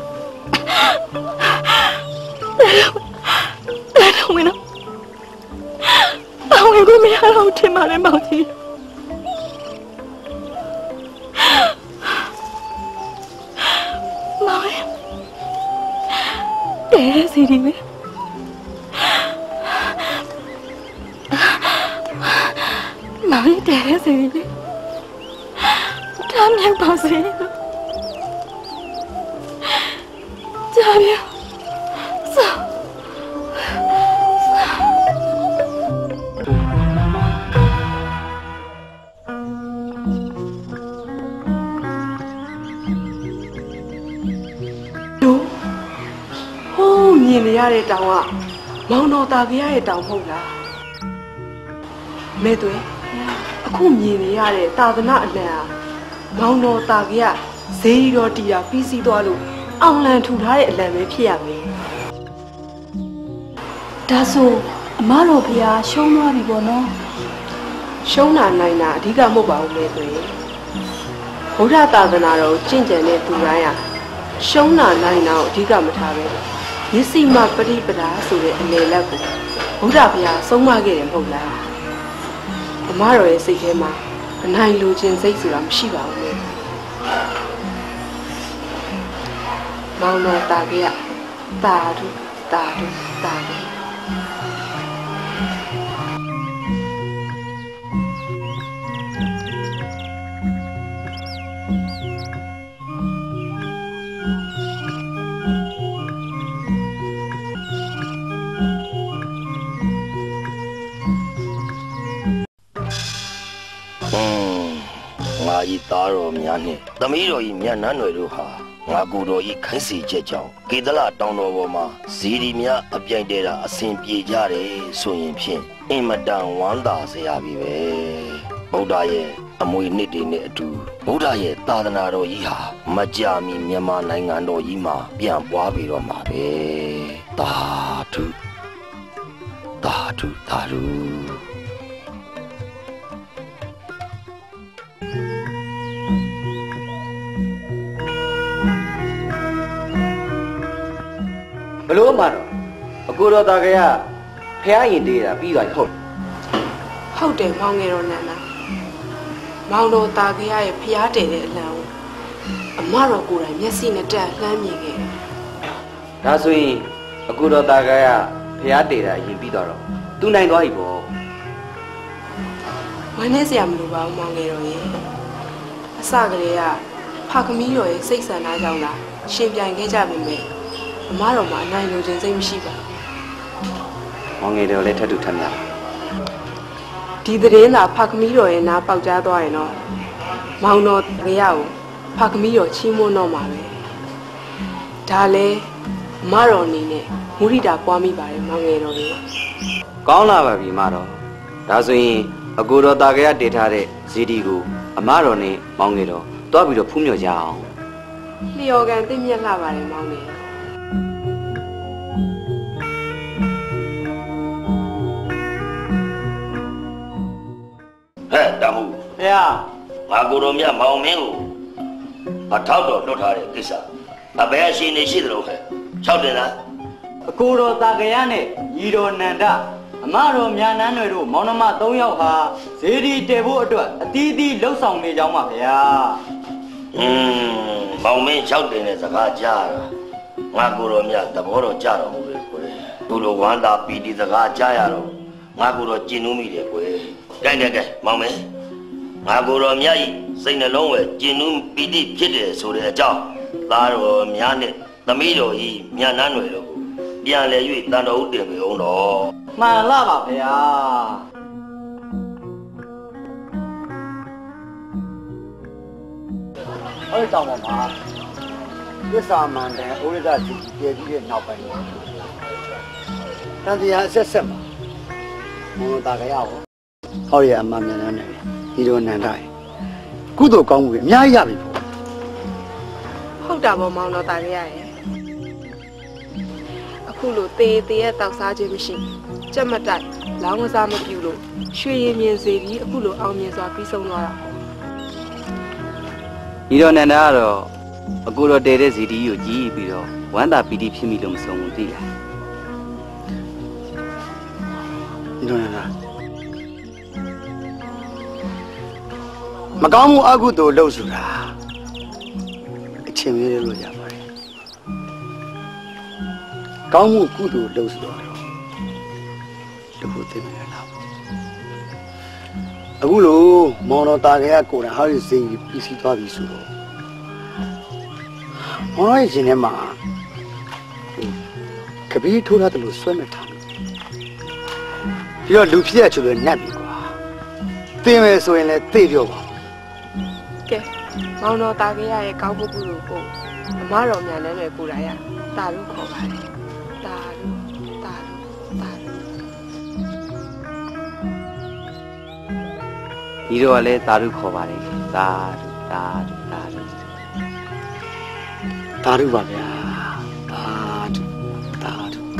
တဲ့ဝင်တော့ဝင်ကိုမရတော့ထင်ပါလေမောင်ကြီးမောင်တဲ့စီရီမေမောင်တဲ့စီရီမေတမ်းမြောက်ပါစေကြားပြဆောမြင်နေရတဲ့တောင်ကမောင်တော်တာကြီးရဲ့တောင်မဟုတ်လားမဲသွဲအခုမြင်နေရတဲ့သာသနာအလံဟာမောင်တော်တာကြီးကဈေးတော်တီးတာပြီးစီးသွားလို့အောင်လံထူထားတဲ့အလံပဲဖြစ်ရမယ်ဒါဆိုအမတော်ဖေဟာရှုံးသွားပြီပေါ့နော်ရှုံးတာနိုင်တာအဓိကမဟုတ်ပါဘူးမဲသွဲဗုဒ္ဓသာသနာတော်ကျင့်ကြံတဲ့သူတိုင်းဟာရှုံးတာနိုင်တာကိုအဓိကမထားပဲယသိမပရိပဒါဆိုတဲ့အလယ်လက်ကိုဘုရားဘုရားဆုံးမခဲ့တယ်မဟုတ်လားအမတော်ရဲ့စိတ်ထဲမှာအနိုင်လိုခြင်းစိတ်ဆိုတာမရှိပါဘူးလေမောင်တော်တာကြီးကတာဓုတာဓုတာဓုဤသားတော်များနှင့်သမီးတော်ဤမြတ်နန်းတော်တို့ဟာငါကိုယ်တော်ဤခိုင်းစီချက်ကြောင့်ကေတလတောင်တော်ပေါ်မှာဇီရီများအပြိုင်တဲတာအစဉ်ပြေကြတယ်ဆိုရင်ဖြင့်အင်မတန်ဝမ်းသာစရာပြီပဲဗုဒ္ဓရဲ့အမွေနှစ်တွေနဲ့အတူဗုဒ္ဓရဲ့သာသနာတော်ကြီးဟာမကြာမီမြန်မာနိုင်ငံတော်ကြီးမှာပြန့်ပွားပြီးတော့မှာပဲသာဓုသာဓုသာဓုဘလို့မှတော့အကိုတော်သားကဖះရင်တေးတာပြီးသွားပြီဟုတ်တယ်မောင်ငယ်တော်နန္ဒာမောင်တော်သားကရဲ့ဖះတယ်တဲ့အလံကိုအမတော်ကိုယ်တိုင်မျက်စိနဲ့တက်လှမ်းမြင်ခဲ့တယ်ဒါဆိုရင်အကိုတော်သားကဖះတေးတာရင်ပြီးသွားတော့သူနိုင်သွားပြီပေါ့ဝမ်းနေစရာမလိုပါဘူးမောင်ငယ်တော်ရဲ့အစကလေးကဖခင်ကြီးတော်ရဲ့စိတ်ဆန္ဒကြောင့်လားရှင်ပြိုင်ခဲ့ကြပြီမဲ့အမတော်မှာအနိုင်လိုခြင်းစိတ်မရှိပါမောင်ငယ်တော်လည်းထပ်တူထပ်မြတ်ဒီသတင်းသာဖခင်ကြီးတော်ရဲ့နားပေါက်ကြားသွားရင်တော့မောင်တော်ကရကိုဖခင်ကြီးတော်ချီးမွမ်းတော့မှာပဲဒါလည်းအမတော်အနေနဲ့မုရိဒာပွားမိပါတယ်မောင်ငယ်တော်ကြီးကကောင်းလာပါပြီမတော်ဒါဆိုရင်အကိုတော်တာကရတည်ထားတဲ့ဇီဒီကိုအမတော်နဲ့မောင်းငယ်တော့တွားပြီးတော့ဖူးမြော်ကြအောင်လျော်ကန်သိမြက်လှပါတယ်မောင်ငယ်ဟဲ့တမှုဖေဟာငါကိုတော်မြတ်မောင်မင်းကိုအထောက်တော်လွတ်ထားတဲ့ကိစ္စအဘယ်အရှင်နေရှိသလိုခဲ6တင်လားအကိုတော်တာကရနဲ့ညီတော်နန္ဒအမတော်မြာနန်းတွေတို့မောင်နှမ3ယောက်ဟာဇေဒီတည်ဖို့အတွက်အသီးသီးလှုပ်ဆောင်နေကြောင်းပါဗျာမောင်မင်း6တင်တဲ့စကားကြားတာငါကိုတော်မြတ်သဘောတော်ကြတော်မူတယ်ကွယ်သူလိုဝမ်းသာပီတိစကားကြားရတော့ငါကိုတော်ကျင်နှူးမိတယ်ကွယ်ကဲမောင်မင်းငါကိုတော်မြတ်ဤစိတ်နှလုံးဝယ်ကျင်နှူးပီတိဖြစ်တယ်ဆိုတဲ့အကြောင်းသားတော်များနဲ့သမီးတော်ဤမြတ်နန်းတွေတို့ပြန်လဲ၍တန်တော်ဦးတင်ပြီအောင်တော်မှန်လားပါဗျာအဲ့ကြောင့်ပါမှာသစ္စာမှန်တယ်ဩရိဒစီပြည်ပြီးတဲ့နောက်ပိုင်းတန်တရားအဆက်မှာမောတာကြရအောင်ဟောရအမှန်မြန်နေဒီလိုနန္ဒရကုသိုလ်ကောင်းမှုအများကြီးရပြီပေါ့ဟုတ်တာပေါ့မောင်တော်တာကြရရဲ့အခုလိုတေးရဲ့တောက်စားခြင်းမရှိကြက်မတိုက်လောင်းကစားမပြူလို့ရွှေရင်မြင်စေပြီးအခုလိုအောင်မြင်စွာပြီးဆုံးသွားတာညီတော်နန္ဒကတော့အကိုတော်တည်တဲ့ဇီဒီကိုကြီးပြီးတော့ဝမ်းသာပီတိဖြစ်မိလို့မဆုံးဘူးသိလားညီတော်နန္ဒမကောင်းမှုအကုသိုလ်လုပ်ဆိုတာအချင်းမျိုးလို့ရပါတယ်ကောင်းမှုကုသိုလ်လုပ်ဆိုတော့တခုသိနေလားအခုလိုမောင်တော်တာကရကိုယ်တိုင်ဟာဒီစိတ်ပြီးစီးသွားပြီဆိုတော့မောင်ရဲ့ရှင်ထဲမှာကပီးထိုးရတယ်လို့ဆွဲမဲ့ထားပြီးတော့လူဖြစ်ရချလို့နှက်ပြီကွာသိမယ်ဆိုရင်လည်းသိပြောပါကဲမောင်တော်တာကြရရဲ့ကောင်းမှုကုသိုလ်ကိုအမတော်များလည်းကိုယ်တိုင်ရတာလို့ခေါ်ပါတယ်တာညီတော်ကလည်းသာဓုခေါ်ပါတယ်သာဓုပါဗျာသာဓု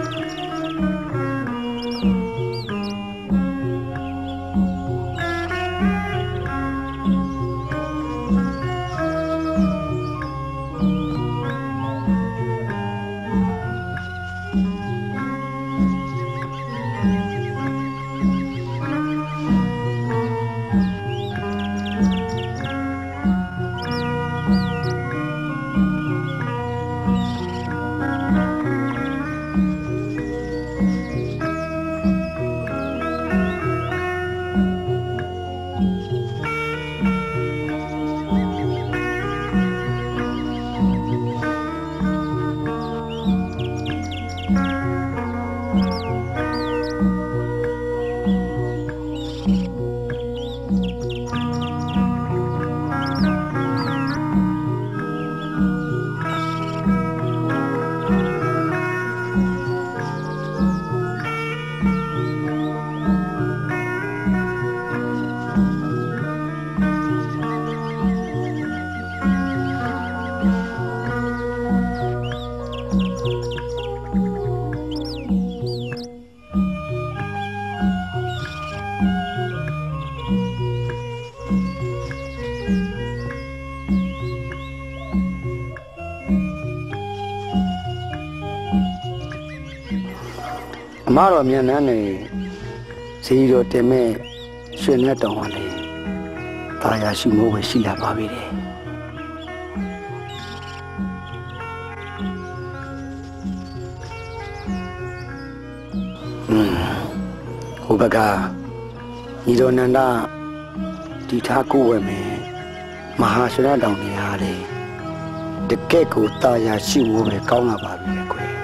အမတော်မြန်နှန်းနေဇီတော်တင်မဲ့ရွှေနဲ့တောင်ပါလေတာယာရှိမိုးပဲရှိလာပါပြီတဲ့ဟိုဘကညီတော်နန္ဒဒီထားကိုဝယ်မယ်မဟာရွှေနဲ့တောင်နေရာလေတကယ့်ကိုတာယာရှိမိုးပဲကောင်းလာပါပြီကွယ်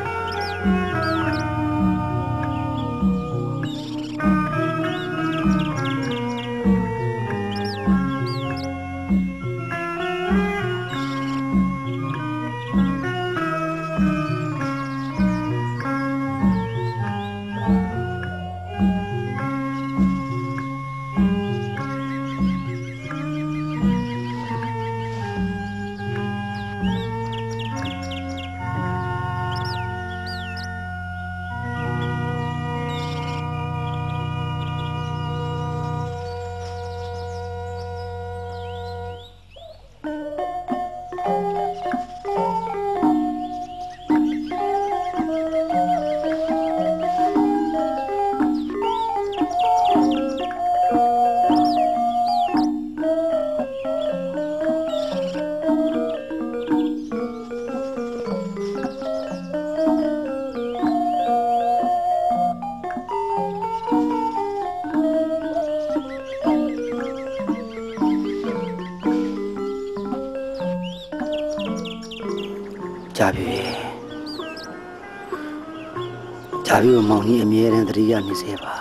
ကြာပြီမောင်ကြီးအမြဲတမ်းသတိရနေစေပါ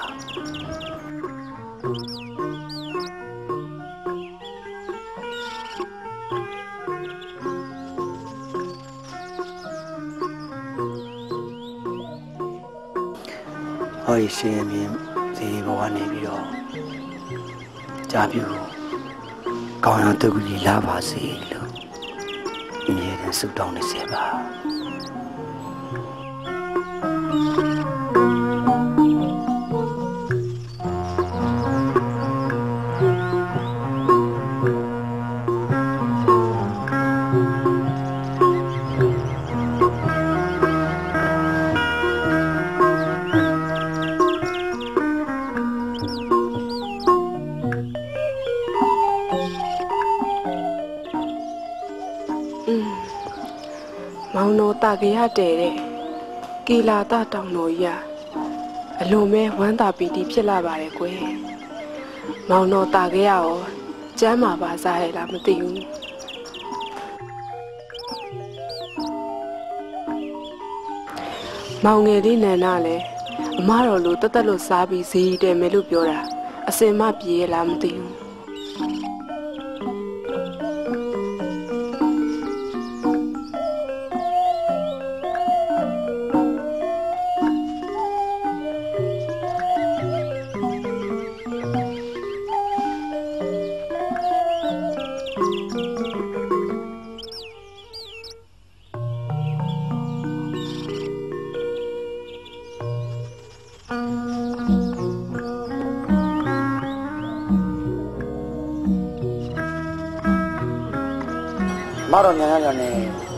ဟောဒီရှင်မြင်ဒီဘဝနေပြီးတော့ကြာပြီကောင်းရတဲ့ကူကြီးလာပါစေလို့အမြဲတမ်းဆုတောင်းနေစေပါမောင်တော်တာကရတဲ့ကီလာတာတောင်တော်ကြီးအလွန်ပဲဝမ်းသာပီတိဖြစ်လာပါတယ်ကွယ်မောင်တော်တာကရရောကျမ်းမာပါစားရလားမသိဘူးမောင်ငယ်လေးနန္ဒလည်းအမတော်လိုတသက်လို့စားပြီးဈေးတယ်မယ်လို့ပြောတာအစင်မပြေရလားမသိဘူးမတော်ညာညာနဲ့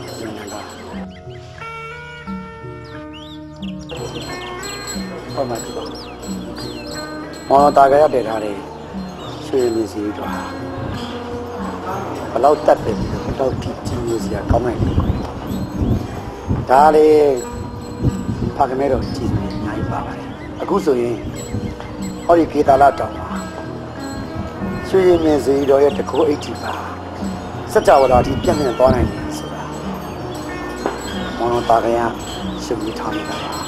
ဟောမှာဒီပေါ့မောင်တာကရတည်ထားတယ်ရွှေလူစီတော့ဘလောက်တက်တယ်ပြီးတော့တော့ကြည့်နေစရာကောင်းနိုင်တယ်ဒါလေဖခင်မဲတော်ကြည့်နေအများကြီးပါပါတယ်အခုဆိုရင်ဟောဒီခေတာလာတောင်ပါရွှေမြင်စီတော်ရဲ့တကူအိတ်ကြီးပါစကြဝဠာဒီပြည့်မြင်သွားနိုင်တယ်ဆိုတာမောင်တော်တာကရရှင်းပြီးထားနေတာပါ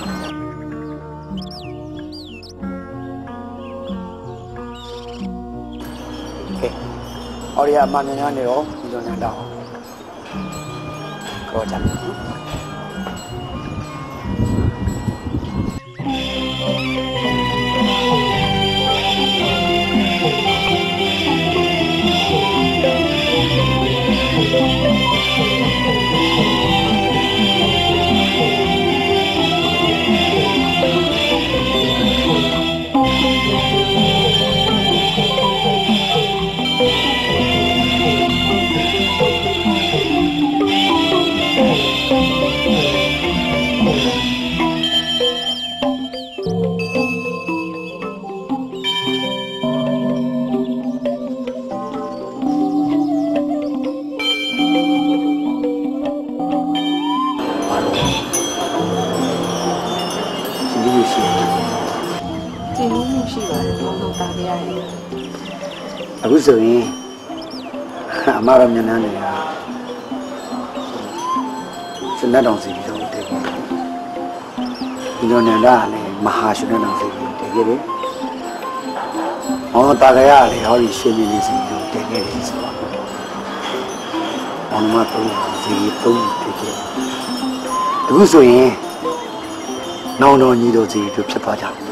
အော်ရမမြင်ရနေတော့ဒီလိုနဲ့တော့ခေါ်ကြတယ်အခုဆိုရင်အမရမျက်နှာတွေကစနတ်တော်စီပြီးတော့တည်ခဲ့တယ်ဒီလိုနဲ့လည်းမဟာရှင်တော်စီပြီးတည်ခဲ့တယ်။မောင်တာကရလည်းဟောဒီရှင်မြင်းစီပြီးတည်ခဲ့တယ်ဆိုတော့မောင်မတော်စီတုံးတည်ခဲ့အခုဆိုရင်နောင်တော်ညီတော်စီတို့ဖြစ်သွားကြတယ်